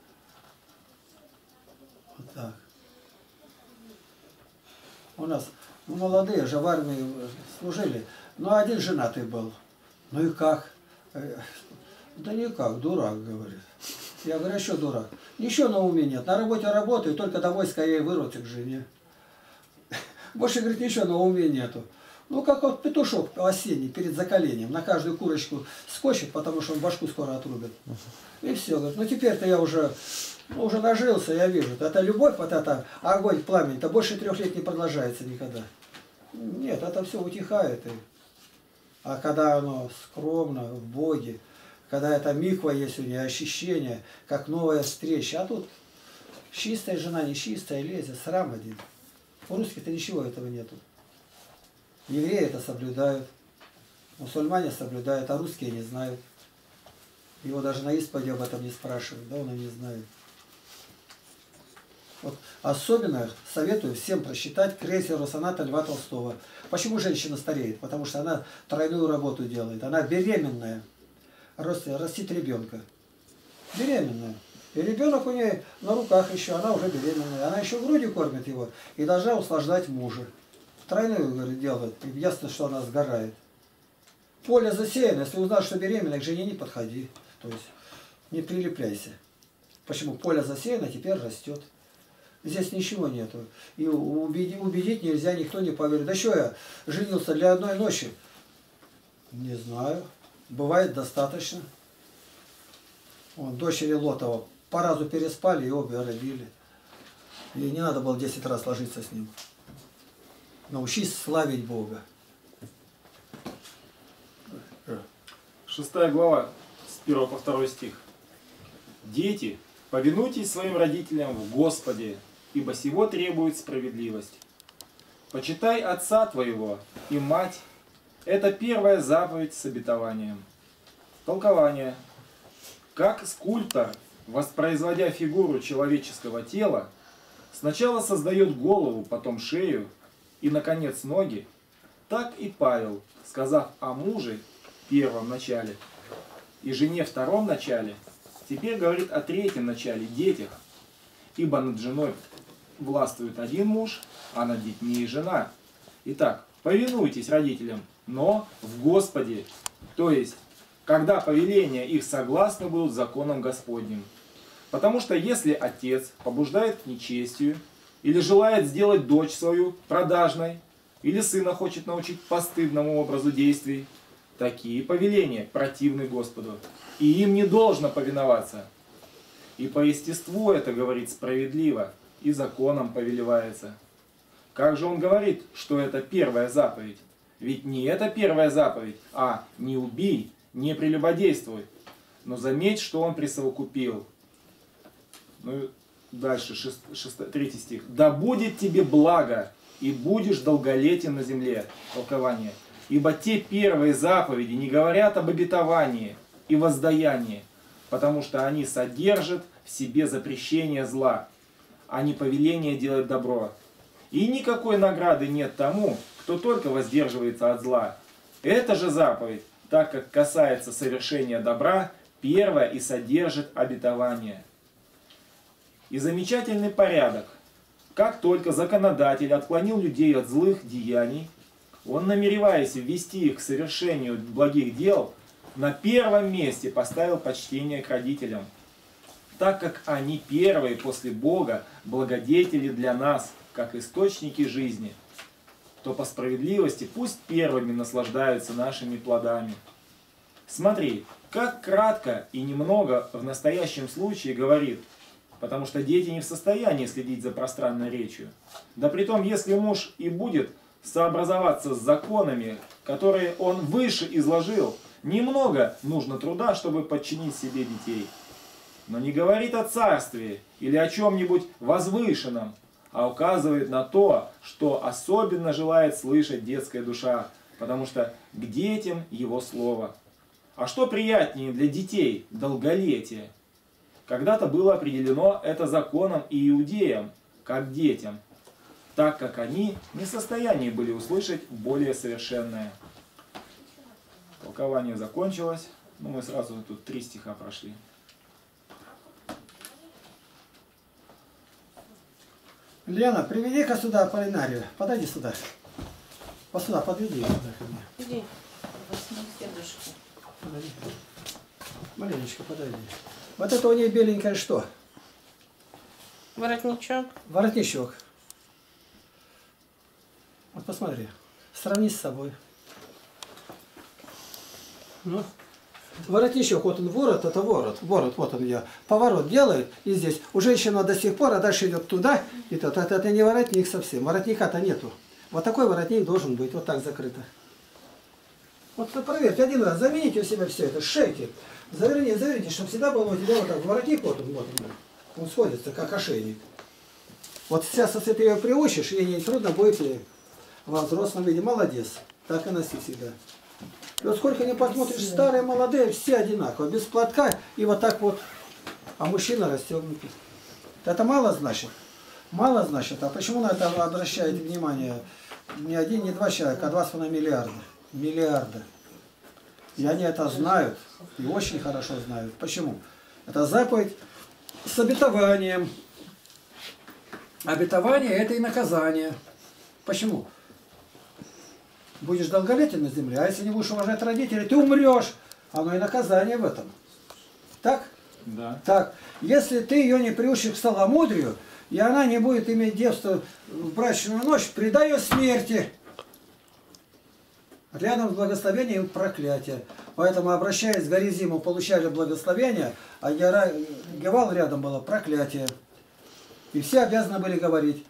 Вот так. У нас ну, молодые же в армии служили, но один женатый был. Ну и как? Да никак, дурак, говорит. Я говорю, а что дурак? Ничего на уме нет. На работе работаю, только до войска я и вырваться к жене. Больше, говорит, ничего на уме нету. Ну, как вот петушок осенний перед закалением. На каждую курочку скочит, потому что он башку скоро отрубит. И все. Говорит, ну теперь-то я уже, ну, уже нажился, я вижу. Это любовь, вот это огонь, пламень, это больше трех лет не продолжается никогда. Нет, это все утихает. А когда оно скромно, в Боге, когда это миква есть у нее, ощущение, как новая встреча. А тут чистая жена, не чистая, лезет, срам один. У русских-то ничего этого нету. Евреи это соблюдают, мусульмане соблюдают, а русские не знают. Его даже на исповеди об этом не спрашивают, да, он и не знает. Вот. Особенно советую всем прочитать крейсер Росоната Льва Толстого. Почему женщина стареет? Потому что она тройную работу делает. Она беременная, растит ребенка. Беременная. И ребенок у нее на руках еще, она уже беременная. Она еще грудью кормит его и должна услаждать мужа. Тройную, говорит, делает. И ясно, что она сгорает. Поле засеяно. Если узнать, что беременная, к жене не подходи. То есть не прилепляйся. Почему? Поле засеяно, теперь растет. Здесь ничего нету. И убедить, убедить нельзя, никто не поверит. Да что я женился для одной ночи? Не знаю. Бывает достаточно. Вон, дочери Лотова по разу переспали и обе родили. И не надо было десять раз ложиться с ним. Научись славить Бога. Шестая глава, с первого по второй стих. Дети, повинуйтесь своим родителям в Господе, ибо сего требует справедливость. Почитай отца твоего и мать. Это первая заповедь с обетованием. Толкование. Как скульптор, воспроизводя фигуру человеческого тела, сначала создает голову, потом шею и, наконец, ноги, так и Павел, сказав о муже в первом начале и жене в втором начале, теперь говорит о третьем начале, детях, ибо над женой властвует один муж, а над детьми и жена. Итак, повинуйтесь родителям, но в Господе, то есть, когда повеления их согласны будут с законом Господним. Потому что если отец побуждает к нечестию, или желает сделать дочь свою продажной, или сына хочет научить постыдному образу действий, такие повеления противны Господу, и им не должно повиноваться. И по естеству это говорит справедливо, и законом повелевается. Как же он говорит, что это первая заповедь? Ведь не это первая заповедь, а «не убий, не прелюбодействуй». Но заметь, что он присовокупил. Ну, дальше, шест, шест, третий стих. «Да будет тебе благо, и будешь долголетен на земле». Толкование. «Ибо те первые заповеди не говорят об обетовании и воздаянии, потому что они содержат в себе запрещение зла, а не повеление делать добро. И никакой награды нет тому, кто только воздерживается от зла. Эта же заповедь, так как касается совершения добра, первая и содержит обетование. И замечательный порядок. Как только законодатель отклонил людей от злых деяний, он, намереваясь ввести их к совершению благих дел, на первом месте поставил почтение к родителям, так как они первые после Бога благодетели для нас, как источники жизни, то по справедливости пусть первыми наслаждаются нашими плодами. Смотри, как кратко и немного в настоящем случае говорит, потому что дети не в состоянии следить за пространной речью. Да притом, если муж и будет сообразоваться с законами, которые он выше изложил, немного нужно труда, чтобы подчинить себе детей. Но не говорит о царстве или о чем-нибудь возвышенном, а указывает на то, что особенно желает слышать детская душа, потому что к детям его слово. А что приятнее для детей? Долголетие. Когда-то было определено это законом и иудеям, как детям, так как они не в состоянии были услышать более совершенное. Толкование закончилось. Ну, мы сразу тут три стиха прошли. Лена, приведи-ка сюда Полинарию. Подойди сюда. Вот сюда, подведи. Иди, возьми дедушку. Подойди. Маленечко, подойди. Вот это у нее беленькое что? Воротничок. Воротничок. Вот посмотри. Сравни с собой. Ну. Воротничок, вот он ворот, это ворот. Ворот, вот он я. Поворот делает, и здесь. У женщины до сих пор, а дальше идет туда, и тот. Это, это не воротник совсем. Воротника-то нету. Вот такой воротник должен быть. Вот так закрыто. Вот проверьте один раз, замените у себя все это, сшейте. Заверните, заверните, чтобы всегда был у тебя вот так. Воротник, вот он, вот он. Он сходится, как ошейник. Вот сейчас, если ты ее приучишь, ей не трудно будет ей во взрослом виде. Молодец. Так и носи всегда. И вот сколько не посмотришь, старые, молодые, все одинаково, без платка и вот так вот. А мужчина расстегнутый. Это мало значит? Мало значит. А почему на это обращаете внимание не один, не два человека, а два с половиной миллиарда? Миллиарда. И они это знают, и очень хорошо знают. Почему? Это заповедь с обетованием. Обетование – это и наказание. Почему? Будешь долголетен на земле, а если не будешь уважать родителей, ты умрешь. Оно и наказание в этом. Так? Да. Так. Если ты ее не приучишь к целомудрию, и она не будет иметь девство в брачную ночь, предай ее смерти. Рядом с благословением проклятие. Поэтому, обращаясь к Горизиму, получали благословение, а Гевал рядом было проклятие. И все обязаны были говорить: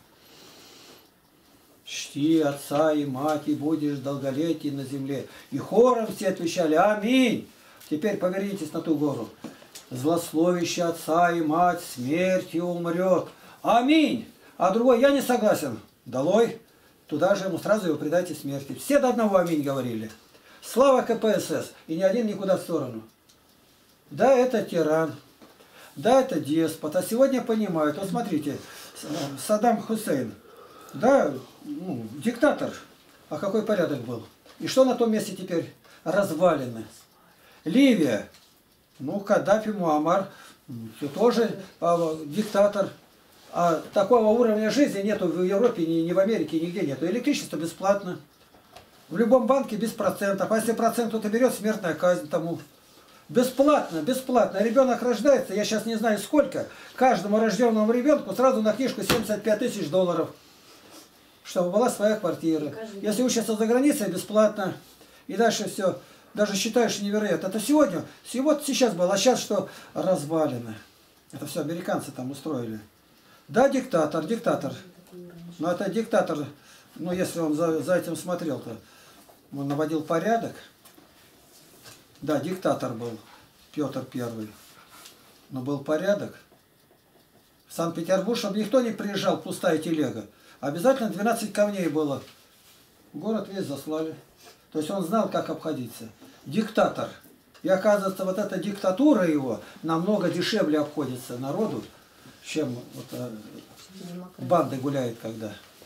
чти отца и мать, и будешь долголетий на земле. И хором все отвечали: аминь. Теперь повернитесь на ту гору. Злословящий отца и мать смертью умрет. Аминь. А другой: я не согласен. Долой. Туда же ему сразу его предайте смерти. Все до одного аминь говорили. Слава ка пэ эс эс. И ни один никуда в сторону. Да, это тиран. Да, это деспот. А сегодня понимают. Вот смотрите, Саддам Хусейн. Да, ну, диктатор. А какой порядок был? И что на том месте теперь? Развалины. Ливия. Ну, Каддафи, Муаммар. Тоже а, диктатор. А такого уровня жизни нету в Европе, ни, ни в Америке, нигде нету. Электричество бесплатно. В любом банке без процентов. А если процент кто-то берет, смертная казнь тому. Бесплатно, бесплатно. Ребенок рождается, я сейчас не знаю сколько, каждому рожденному ребенку сразу на книжку семьдесят пять тысяч долларов. Чтобы была своя квартира. Если учатся за границей, бесплатно. И дальше все. Даже считаешь невероятно. Это сегодня, вот сейчас было, а сейчас что? Развалины. Это все американцы там устроили. Да, диктатор, диктатор. Но это диктатор, ну если он за, за этим смотрел-то, он наводил порядок. Да, диктатор был, Петр Первый. Но был порядок. В Санкт-Петербург, чтобы никто не приезжал, пустая телега. Обязательно двенадцать камней было. Город весь заслали. То есть он знал, как обходиться. Диктатор. И оказывается, вот эта диктатура его намного дешевле обходится народу, чем вот, а, банды гуляют когда.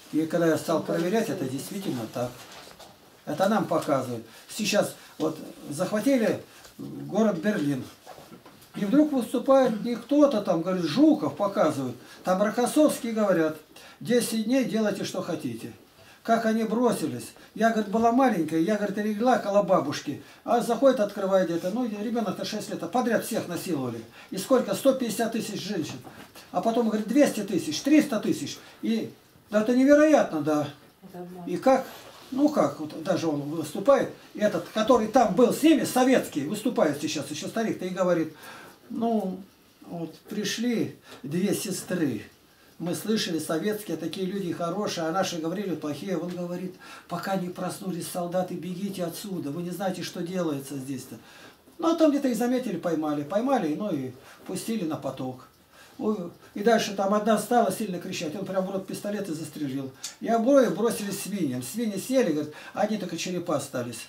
И когда я стал проверять, это действительно так. Это нам показывают. Сейчас вот захватили город Берлин. И вдруг выступает не кто-то там, говорит, Жуков показывают. Там Рокоссовские говорят, десять дней делайте, что хотите. Как они бросились. Я, говорит, была маленькая, я, говорит, легла около бабушки. А заходит, открывает где-то. Ну, ребенок-то шесть лет, а подряд всех насиловали. И сколько? сто пятьдесят тысяч женщин. А потом, говорит, двести тысяч, триста тысяч. И да, это невероятно, да. И как, ну как, вот даже он выступает, этот, который там был с ними, советский, выступает сейчас, еще старик-то, и говорит, ну, вот пришли две сестры. Мы слышали, советские, такие люди хорошие, а наши говорили плохие. Он говорит, пока не проснулись солдаты, бегите отсюда. Вы не знаете, что делается здесь-то. Ну, а там где-то их заметили, поймали. Поймали, ну и пустили на поток. И дальше там одна стала сильно кричать. Он прям в рот пистолет и застрелил. И обои бросились свиньям. Свиньи съели, говорит, одни только черепа остались.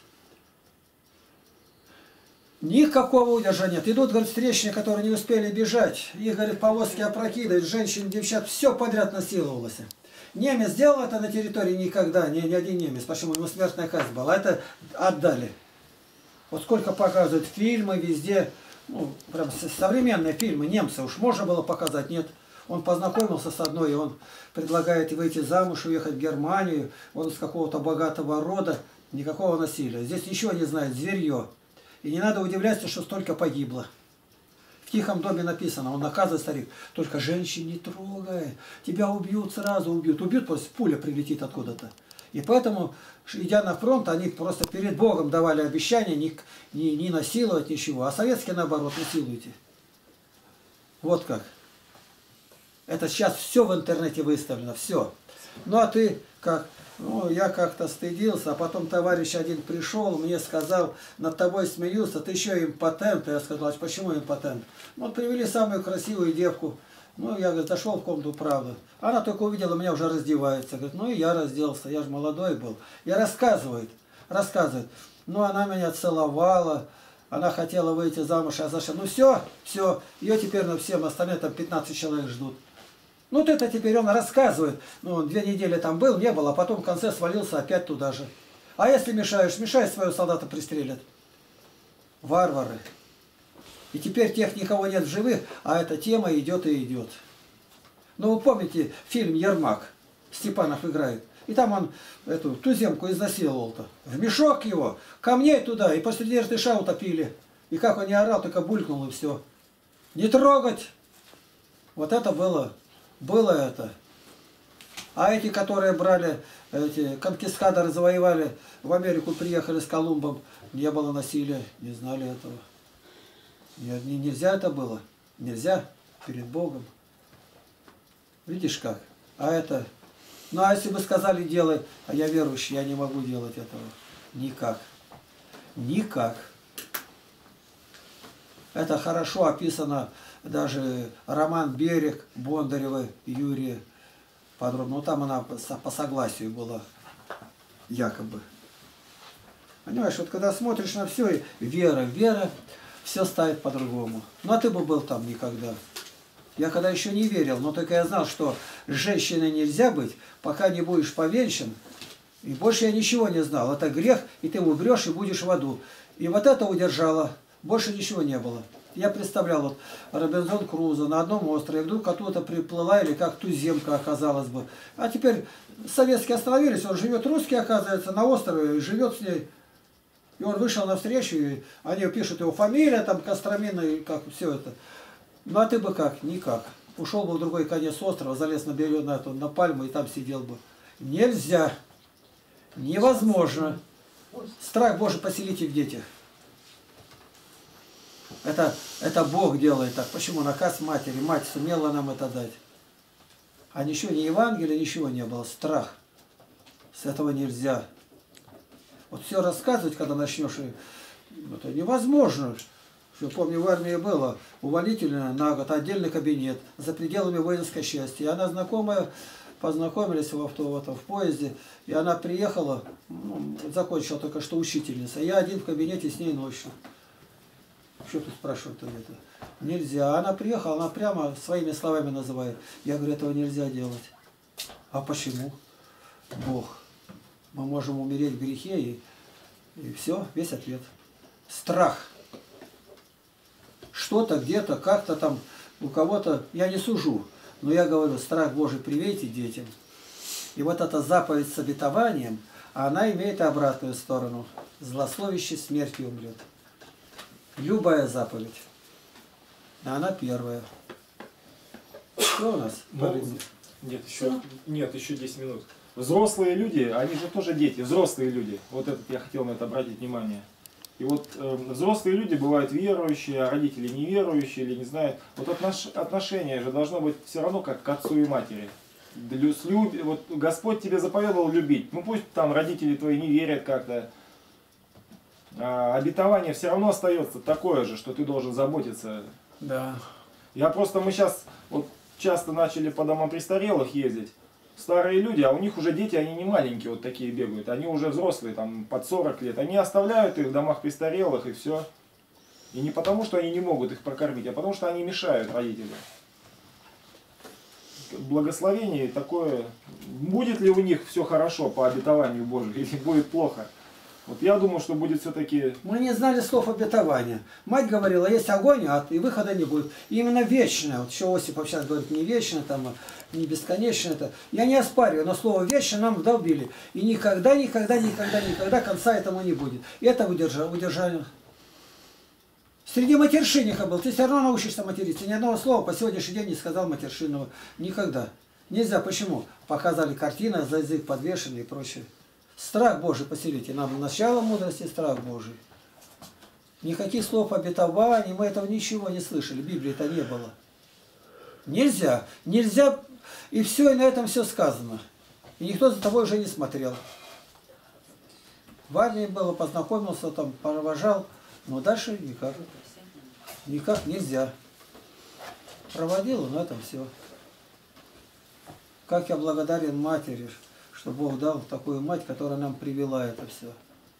Никакого удержания нет. Идут, говорит, встречные, которые не успели бежать. Их, говорит, повозки опрокидывают, женщин, девчат, все подряд насиловалось. Немец сделал это на территории никогда, ни, ни один немец, почему ему смертная казнь была. Это отдали. Вот сколько показывают фильмы везде, ну, прям современные фильмы, немцы уж можно было показать, нет. Он познакомился с одной, и он предлагает выйти замуж, уехать в Германию, он из какого-то богатого рода, никакого насилия. Здесь ничего не знает, зверье. И не надо удивляться, что столько погибло. В Тихом доме написано, он наказывает старик, только женщин не трогай, тебя убьют, сразу убьют. Убьют, просто пуля прилетит откуда-то. И поэтому, идя на фронт, они просто перед Богом давали обещание не, не, не насиловать ничего. А советские, наоборот, насилуйте. Вот как. Это сейчас все в интернете выставлено, все. Ну а ты как? Ну, я как-то стыдился, а потом товарищ один пришел, мне сказал, над тобой смеются, ты еще импотент. Я сказал, а почему импотент? Ну, вот привели самую красивую девку. Ну, я, говорит, зашел в комнату, правда. Она только увидела, меня уже раздевается. Говорит, ну и я разделся, я же молодой был. И рассказывает, рассказывает. Ну, она меня целовала, она хотела выйти замуж, а зашла. Ну, все, все, ее теперь на всем остальные, там пятнадцать человек ждут. Ну, вот это теперь он рассказывает. Ну, он две недели там был, не было, а потом в конце свалился опять туда же. А если мешаешь, мешай, своего солдата пристрелят. Варвары. И теперь тех никого нет в живых, а эта тема идет и идет. Ну, вы помните фильм «Ермак»? Степанов играет. И там он эту туземку изнасиловал-то. В мешок его, камней туда, и посреди ртыша утопили. И как он не орал, только булькнул, и все. Не трогать! Вот это было... Было это. А эти, которые брали, эти конкистадоры завоевали, в Америку приехали с Колумбом, не было насилия, не знали этого. Не, нельзя это было. Нельзя перед Богом. Видишь как? А это... Ну, а если бы сказали, делай, а я верующий, я не могу делать этого. Никак. Никак. Это хорошо описано. Даже роман «Берег» Бондарева Юрия подробно. Ну, там она по согласию была, якобы. Понимаешь, вот когда смотришь на все, вера, вера, все ставит по-другому. Ну, а ты бы был там никогда. Я когда еще не верил, но только я знал, что с женщиной нельзя быть, пока не будешь повенчан. И больше я ничего не знал. Это грех, и ты умрешь, и будешь в аду. И вот это удержало. Больше ничего не было. Я представлял, вот Робинзон Крузо на одном острове, вдруг оттуда приплыла, или как туземка оказалась бы. А теперь советские остановились, он живет, русский, оказывается, на острове, и живет с ней. И он вышел навстречу, и они пишут его фамилия, там, Костромина, и как все это. Ну а ты бы как? Никак. Ушел бы в другой конец острова, залез на берег, на, эту, на пальму, и там сидел бы. Нельзя. Невозможно. Страх Божий поселите в детях. Это, это Бог делает так. Почему? Наказ матери. Мать сумела нам это дать. А ничего, ни Евангелия, ничего не было. Страх. С этого нельзя. Вот все рассказывать, когда начнешь, это невозможно. Я помню, в армии было увольнительное на год, отдельный кабинет за пределами воинской части. И она знакомая, познакомились в авто, в, этом, в поезде, и она приехала, ну, закончила только что учительница. Я один в кабинете с ней ночью. Что ты спрашиваешь-то это? Нельзя. Она приехала, она прямо своими словами называет. Я говорю, этого нельзя делать. А почему? Бог. Мы можем умереть в грехе, и, и все, весь ответ. Страх. Что-то, где-то, как-то там у кого-то, я не сужу, но я говорю, страх Божий привейте детям. И вот эта заповедь с обетованием, она имеет обратную сторону. Злословящий смертью умрет. Любая заповедь. А она первая. Что у нас? Ну, нет, еще, нет, еще десять минут. Взрослые люди, они же тоже дети, взрослые люди. Вот этот я хотел на это обратить внимание. И вот э, взрослые люди бывают верующие, а родители неверующие или не знают. Вот отнош, отношение же должно быть все равно как к отцу и матери. С люб... Вот Господь тебе заповедовал любить. Ну пусть там родители твои не верят как-то. А обетование все равно остается такое же, что ты должен заботиться. Да. Я просто, мы сейчас вот часто начали по домам престарелых ездить. Старые люди, а у них уже дети, они не маленькие, вот такие бегают. Они уже взрослые, там, под сорок лет. Они оставляют их в домах престарелых и все. И не потому, что они не могут их прокормить, а потому, что они мешают родителям. Благословение такое. Будет ли у них все хорошо по обетованию Божию или будет плохо? Вот я думаю, что будет все-таки... Мы не знали слов обетования. Мать говорила, есть огонь, а и выхода не будет. И именно вечное, вот еще Осипов сейчас говорит, не вечно, там, не бесконечно. Это. Я не оспариваю, но слово вечно нам вдолбили. И никогда, никогда, никогда, никогда конца этому не будет. И это удержали. удержали. Среди матершинника был, ты все равно научишься материться. Ни одного слова по сегодняшний день не сказал матершинного. Никогда. Нельзя. Почему? Показали картины, за язык подвешенный и прочее. Страх Божий поселите. Нам начало мудрости страх Божий. Никаких слов обетований, мы этого ничего не слышали. Библии это не было. Нельзя. Нельзя. И все, и на этом все сказано. И никто за тобой уже не смотрел. В армии было, познакомился, там, провожал. Но дальше никак. Никак нельзя. Проводил, на этом все. Как я благодарен матери, что Бог дал такую мать, которая нам привела это все.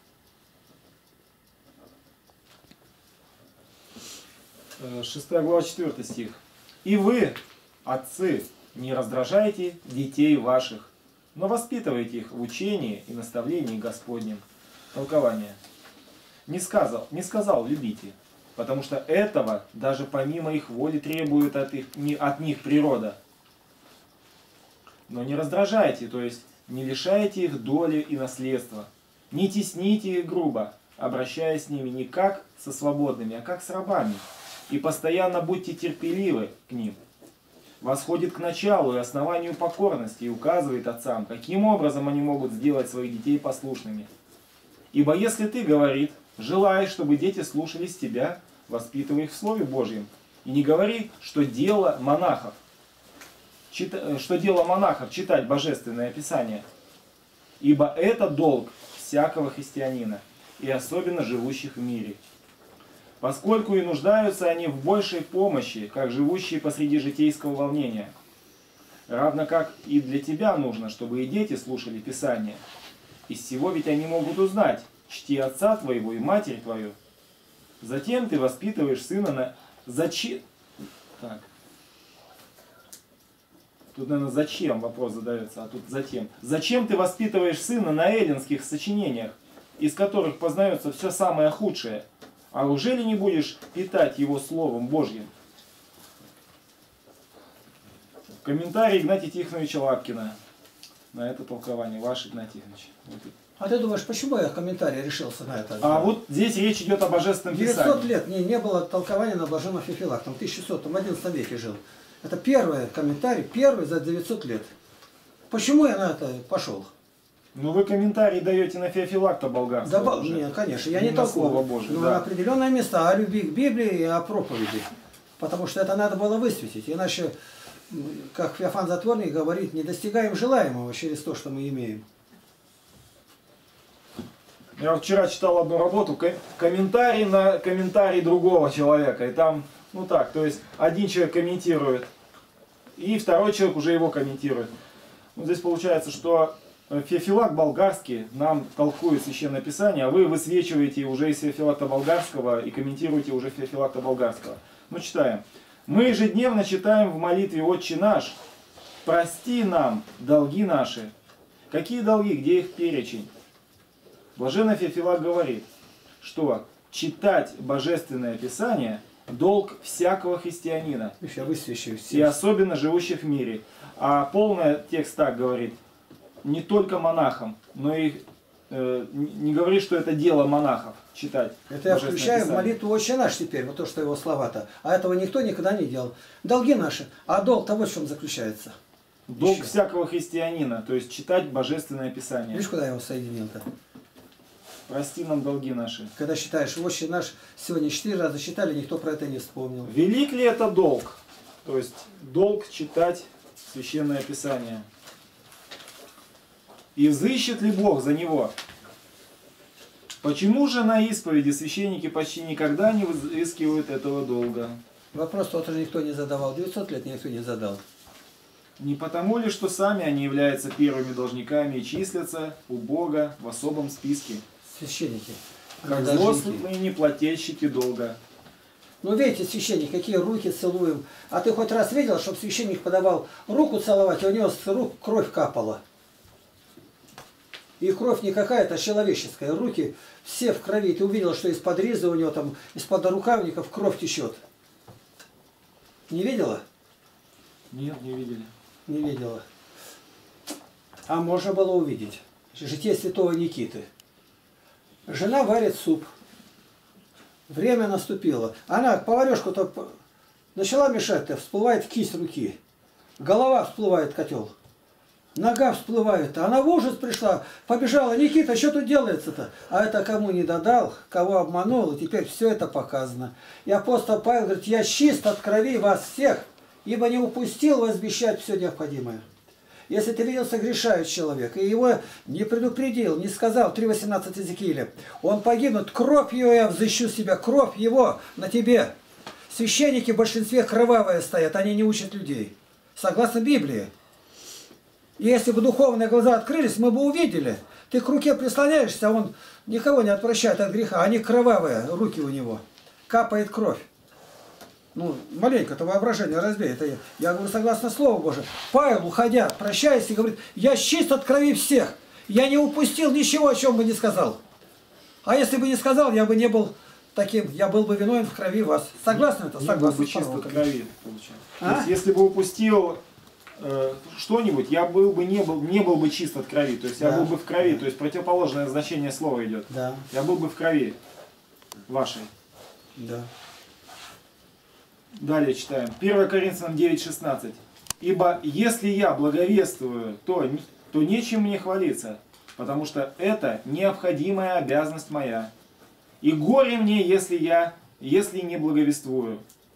шестая глава, четвёртый стих. «И вы, отцы, не раздражайте детей ваших, но воспитывайте их в учении и наставлении Господнем». Толкование. Не сказал, не сказал любите, потому что этого даже помимо их воли требует от, их, не, от них природа. Но не раздражайте, то есть не лишайте их доли и наследства. Не тесните их грубо, обращаясь с ними не как со свободными, а как с рабами. И постоянно будьте терпеливы к ним. Восходит к началу и основанию покорности и указывает отцам, каким образом они могут сделать своих детей послушными. Ибо если ты, говорит, желаешь, чтобы дети слушались тебя, воспитывай их в Слове Божьем. И не говори, что дело монахов. Чита, что дело монахов читать Божественное Писание. Ибо это долг всякого христианина, и особенно живущих в мире. Поскольку и нуждаются они в большей помощи, как живущие посреди житейского волнения. Равно как и для тебя нужно, чтобы и дети слушали Писание. Из всего ведь они могут узнать: чти отца твоего и матерь твою. Затем ты воспитываешь сына на... Зачем? Так. Тут, наверное, зачем вопрос задается, а тут затем. Зачем ты воспитываешь сына на эллинских сочинениях, из которых познается все самое худшее? А уже ли не будешь питать его Словом Божьим? Комментарий Игнатия Тихоновича Лапкина на это толкование. Ваш Игнатий Тихонович. Вот. А ты думаешь, почему я комментарий решился на это? А вот здесь речь идет о Божественном Писании. девятьсот лет не, не было толкования на блаженном Феофилактом. В тысяча шестом, в одиннадцатом веке жил. Это первый комментарий, первый за девятьсот лет. Почему я на это пошел? Ну вы комментарий даете на Феофилакта болгарского. Да, уже. Нет, конечно, я не, не на толкую. Слово Божие. Но Да. на определенное место о любви к Библии и о проповеди. Потому что это надо было высветить. Иначе, как Феофан Затворник говорит, не достигаем желаемого через то, что мы имеем. Я вчера читал одну работу, комментарий на комментарий другого человека. И там, ну так, то есть один человек комментирует, и второй человек уже его комментирует. Вот здесь получается, что Феофилакт болгарский нам толкует Священное Писание, а вы высвечиваете уже из Феофилакта болгарского и комментируете уже Феофилакта болгарского. Ну, читаем. «Мы ежедневно читаем в молитве «Отче наш», прости нам долги наши, Какие долги, где их перечень? Блаженный Феофилак говорит, что читать Божественное Писание – долг всякого христианина, Видишь, я высвечу и все. особенно живущих в мире. А полный текст так говорит, не только монахам, но и э, не говорит, что это дело монахов читать. Это я Божественное включаю в Писание. молитву «Отче наш» теперь, вот то, что его слова-то. А этого никто никогда не делал. Долги наши. А долг-то вот в чем заключается. Долг Еще. всякого христианина, то есть читать Божественное Писание. Видишь, куда я его соединил-то? Прости нам долги наши. Когда считаешь «Отче наш», сегодня четыре раза читали, никто про это не вспомнил. Велик ли это долг? То есть долг читать Священное Писание. И взыщет ли Бог за него? Почему же на исповеди священники почти никогда не взыскивают этого долга? Вопрос тот же никто не задавал. девятьсот лет никто не задал. Не потому ли, что сами они являются первыми должниками и числятся у Бога в особом списке, Священники. как Они должники. злостные неплательщики долга? Ну, видите, священник, какие руки целуем. А ты хоть раз видел, чтобы священник подавал руку целовать, и у него с рук кровь капала? И кровь не какая-то, а человеческая. Руки все в крови. Ты увидел, что из-под ризы у него там, из-под рукавников кровь течет. Не видела? Нет, не видели. Не видела. А можно было увидеть. Житие святого Никиты. Жена варит суп. Время наступило. Она поварешку-то начала мешать-то, всплывает кисть руки. Голова всплывает, котел. Нога всплывает. Она в ужас пришла, побежала. Никита, что тут делается-то? А это кому не додал, кого обманул, и теперь все это показано. И апостол Павел говорит, я чист от крови вас всех, ибо не упустил возмещать все необходимое. Если ты видел, согрешает человек, и его не предупредил, не сказал, три восемнадцать Иезекииля, он погибнет, кровь его я взыщу себя, кровь его на тебе. Священники в большинстве кровавые стоят, они не учат людей. Согласно Библии. И если бы духовные глаза открылись, мы бы увидели. Ты к руке прислоняешься, а он никого не отвращает от греха. Они кровавые, руки у него. Капает кровь. Ну, маленько-то воображение разбей. Это я, я говорю согласно Слову Божию. Павел, уходя, прощаясь, и говорит, я чист от крови всех. Я не упустил ничего, о чем бы не сказал. А если бы не сказал, я бы не был таким, я был бы виновен в крови вас. Согласны это? Не Согласны. был бы чист с от пророком. крови, получается. А? То есть, если бы упустил э, что-нибудь, я был бы не был, не был бы чист от крови. То есть я Да. был бы в крови. То есть противоположное значение слова идет. Да, Я был бы в крови вашей. да. Далее читаем. первое Коринфянам девять шестнадцать. Ибо если я благовествую, то, то нечем мне хвалиться, потому что это необходимая обязанность моя. И горе мне, если я, если не благовествую.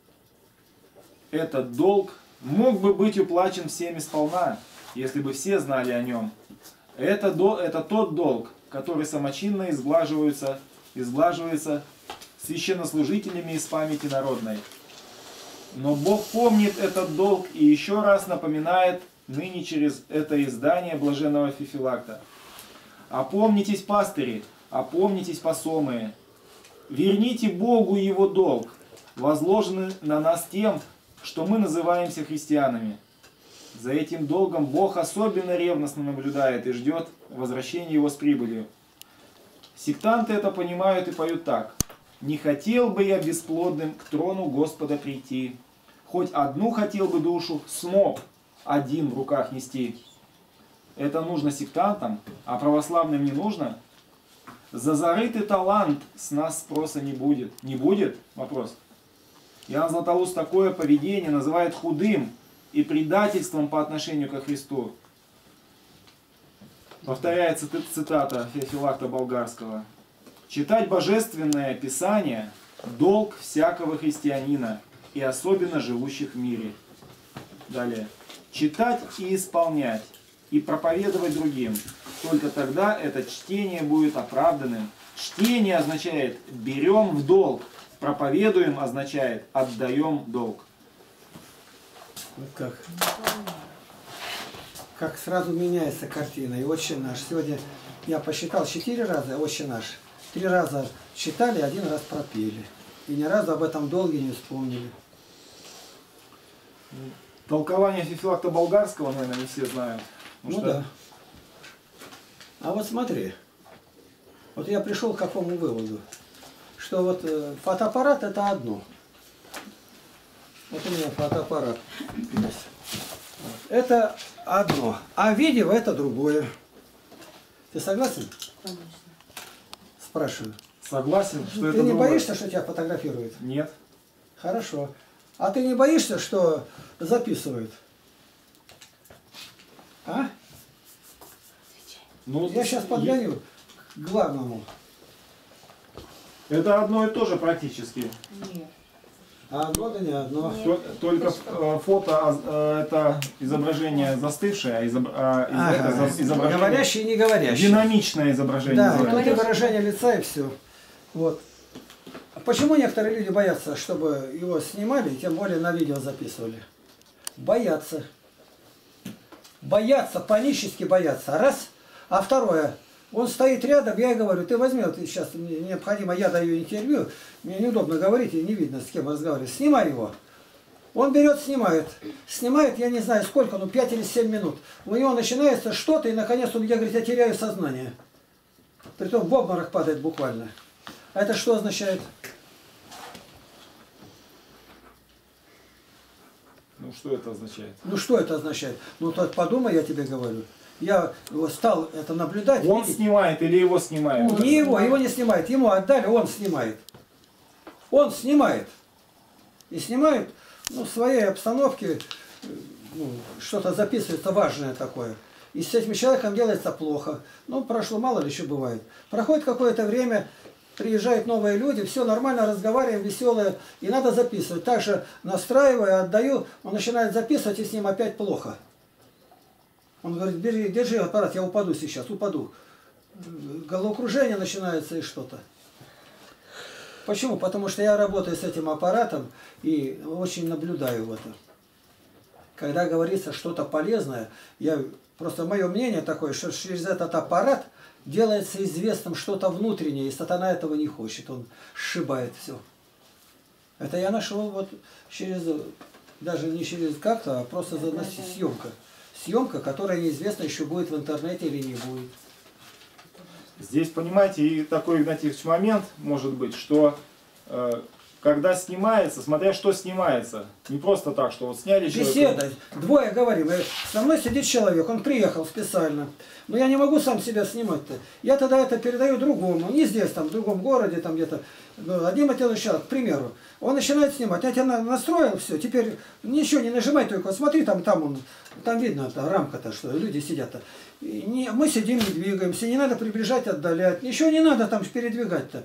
Этот долг мог бы быть уплачен всеми сполна, если бы все знали о нем. Это, до, это тот долг, который самочинно изглаживается, изглаживается священнослужителями из памяти народной. Но Бог помнит этот долг и еще раз напоминает ныне через это издание блаженного Феофилакта. Опомнитесь, пастыри, опомнитесь, посомые. Верните Богу Его долг, возложенный на нас тем, что мы называемся христианами. За этим долгом Бог особенно ревностно наблюдает и ждет возвращения Его с прибылью. Сектанты это понимают и поют так. «Не хотел бы я бесплодным к трону Господа прийти, хоть одну хотел бы душу смог один в руках нести». Это нужно сектантам, а православным не нужно. За зарытый талант с нас спроса не будет. Не будет? Вопрос. Иоанн Златоуст такое поведение называет худым и предательством по отношению ко Христу. Повторяется цитата Феофилакта Болгарского. Читать Божественное Писание – долг всякого христианина, и особенно живущих в мире. Далее. Читать и исполнять, и проповедовать другим. Только тогда это чтение будет оправданным. Чтение означает «берем в долг», проповедуем означает «отдаем долг». Вот как. Как сразу меняется картина. И «Отче наш». Сегодня я посчитал четыре раза «Отче наш». Три раза читали, один раз пропели. И ни разу об этом долге не вспомнили. Толкование Феофилакта Болгарского, наверное, не все знают. Ну Потому да. А вот смотри, вот я пришел к какому выводу, что вот э, фотоаппарат это одно. Вот у меня фотоаппарат есть. Это одно, а видео это другое. Ты согласен? Конечно. Спрашиваю. Согласен, что Ты это не другое. боишься, что тебя фотографируют? Нет. Хорошо. А ты не боишься, что записывают? А? Ну, Я сейчас подгоню к главному. Это одно и то же практически. Нет. А одно да не одно. Тол- Только э, фото а, э, это изображение застывшее, а изоб- а из- Ага. это за- изображение Говорящий и не говорящий. динамичное изображение. Да, называется. тут и выражение лица и все. Вот. А почему некоторые люди боятся, чтобы его снимали, и тем более на видео записывали? Боятся. Боятся, панически боятся. Раз. А второе. Он стоит рядом, я и говорю, ты возьми, вот сейчас мне необходимо, я даю интервью, мне неудобно говорить, и не видно, с кем разговаривать. Снимай его. Он берет, снимает. Снимает, я не знаю сколько, ну пять или семь минут. У него начинается что-то, и наконец он, я, говорит, я теряю сознание. Притом в обморок падает буквально. А это что означает? Ну что это означает? Ну что это означает? Ну так подумай, я тебе говорю. Я его стал это наблюдать. Он видеть. снимает или его снимают? Не его, его не снимает. Ему отдали, он снимает. Он снимает. И снимает, ну, в своей обстановке, ну, что-то записывается важное такое. И с этим человеком делается плохо. Ну, прошло, мало ли еще бывает. Проходит какое-то время, приезжают новые люди, все нормально, разговариваем, веселые, и надо записывать. Также настраиваю, отдаю, он начинает записывать, и с ним опять плохо. Он говорит, держи, держи аппарат, я упаду сейчас, упаду. Головокружение начинается и что-то. Почему? Потому что я работаю с этим аппаратом и очень наблюдаю в этом. Когда говорится что-то полезное, я просто мое мнение такое, что через этот аппарат делается известным что-то внутреннее, и сатана этого не хочет, он сшибает все. Это я нашел вот через, даже не через как-то, а просто за съемка. Съемка, которая неизвестно еще будет в интернете или не будет. Здесь, понимаете, и такой, Игнатьевич, момент может быть, что э, когда снимается, смотря что снимается, не просто так, что вот сняли человека. Беседа. Двое говорим. И со мной сидит человек, он приехал специально. Но я не могу сам себя снимать-то. Я тогда это передаю другому. Не здесь, там, в другом городе, там где-то. Ну, один и тот же человек, к примеру. Он начинает снимать. Я тебя настроил, все. Теперь ничего не нажимай, только смотри, там, там он, там видно, там рамка-то, что люди сидят-то. И не, мы сидим, не двигаемся. Не надо приближать, отдалять. Ничего не надо там передвигать-то.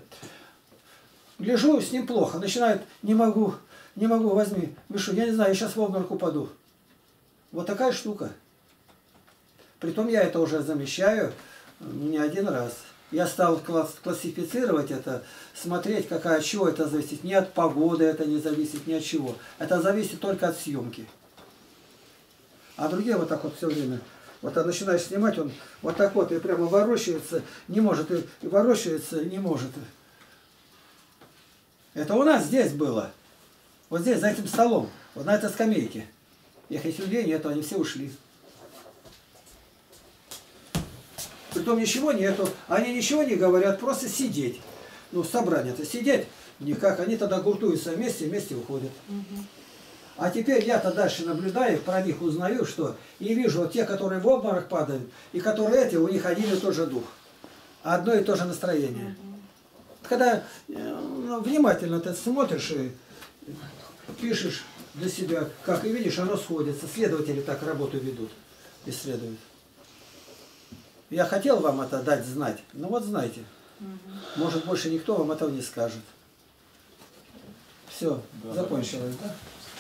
Лежу, с ним плохо. Начинает, не могу, не могу, возьми. Вы что, я не знаю, я сейчас в обморок упаду. Вот такая штука. Притом я это уже замечаю не один раз. Я стал класс, классифицировать это, смотреть, какая, от чего это зависит. Не от погоды это не зависит, ни от чего. Это зависит только от съемки. А другие вот так вот все время. Вот он начинаешь снимать, он вот так вот и прямо ворочается, не может, и, и ворочается, не может. Это у нас здесь было. Вот здесь, за этим столом. Вот на этой скамейке. Этих людей нету, они все ушли. Притом ничего нету. Они ничего не говорят, просто сидеть. Ну, собрание-то сидеть никак. Они тогда гуртуются вместе, вместе уходят. Угу. А теперь я-то дальше наблюдаю, про них узнаю, что и вижу вот те, которые в обморок падают, и которые эти, у них один и тот же дух. Одно и то же настроение. Угу. Когда ну, внимательно ты смотришь и пишешь для себя, как и видишь, оно сходится. Следователи так работу ведут, исследуют. Я хотел вам это дать знать, но вот знайте. Угу. Может, больше никто вам этого не скажет. Все, да, закончилось, да?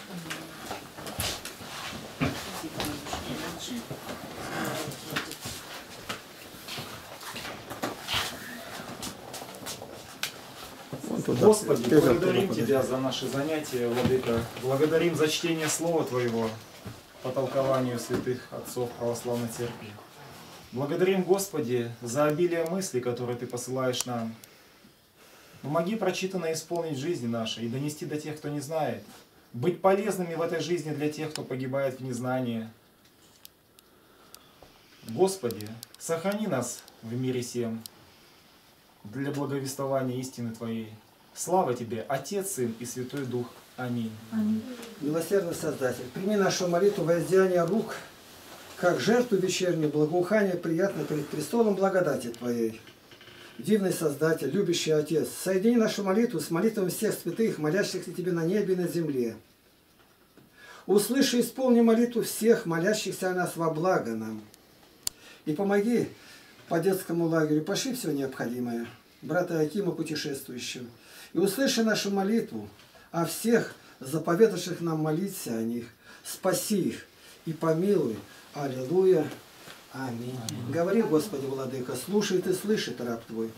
Господи, благодарим Тебя за наши занятия, Владыка. Благодарим за чтение Слова Твоего по толкованию святых отцов православной церкви. Благодарим, Господи, за обилие мыслей, которые Ты посылаешь нам. Помоги прочитанное исполнить в жизни нашей и донести до тех, кто не знает. Быть полезными в этой жизни для тех, кто погибает в незнании. Господи, сохрани нас в мире сем для благовествования истины Твоей. Слава Тебе, Отец, Сын и Святой Дух. Аминь. Аминь. Милосердный Создатель, прими нашу молитву воздеяния рук, как жертву вечернюю, благоухание приятно перед престолом благодати Твоей. Дивный Создатель, любящий Отец, соедини нашу молитву с молитвами всех святых, молящихся Тебе на небе и на земле. Услыши и исполни молитву всех, молящихся о нас во благо нам. И помоги по детскому лагерю, пошли все необходимое, брата Акима путешествующего. И услыши нашу молитву о всех, заповедавших нам молиться о них. Спаси их и помилуй. Аллилуйя. Аминь. Аминь. Говори, Господи, Владыка, слушает и слышит раб Твой.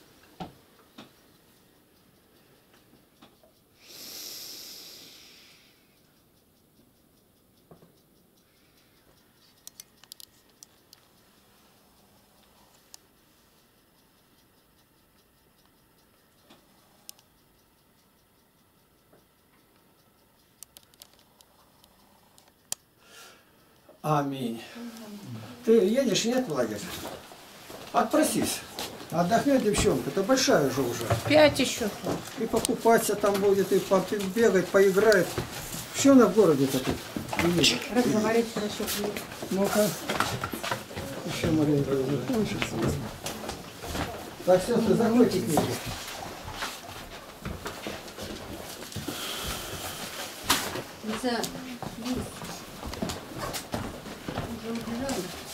Аминь. Ты едешь, нет, в лагерь? Отпросись. Отдохнет девчонка, это большая же уже. Пять еще. И покупаться там будет, и бегать, поиграет. Что она в городе-то тут? Разговаривать хорошо будет. Ну-ка. Еще маленько закончится. Так, все, ты закройте книгу. Лиза, Лиз, уже убежали.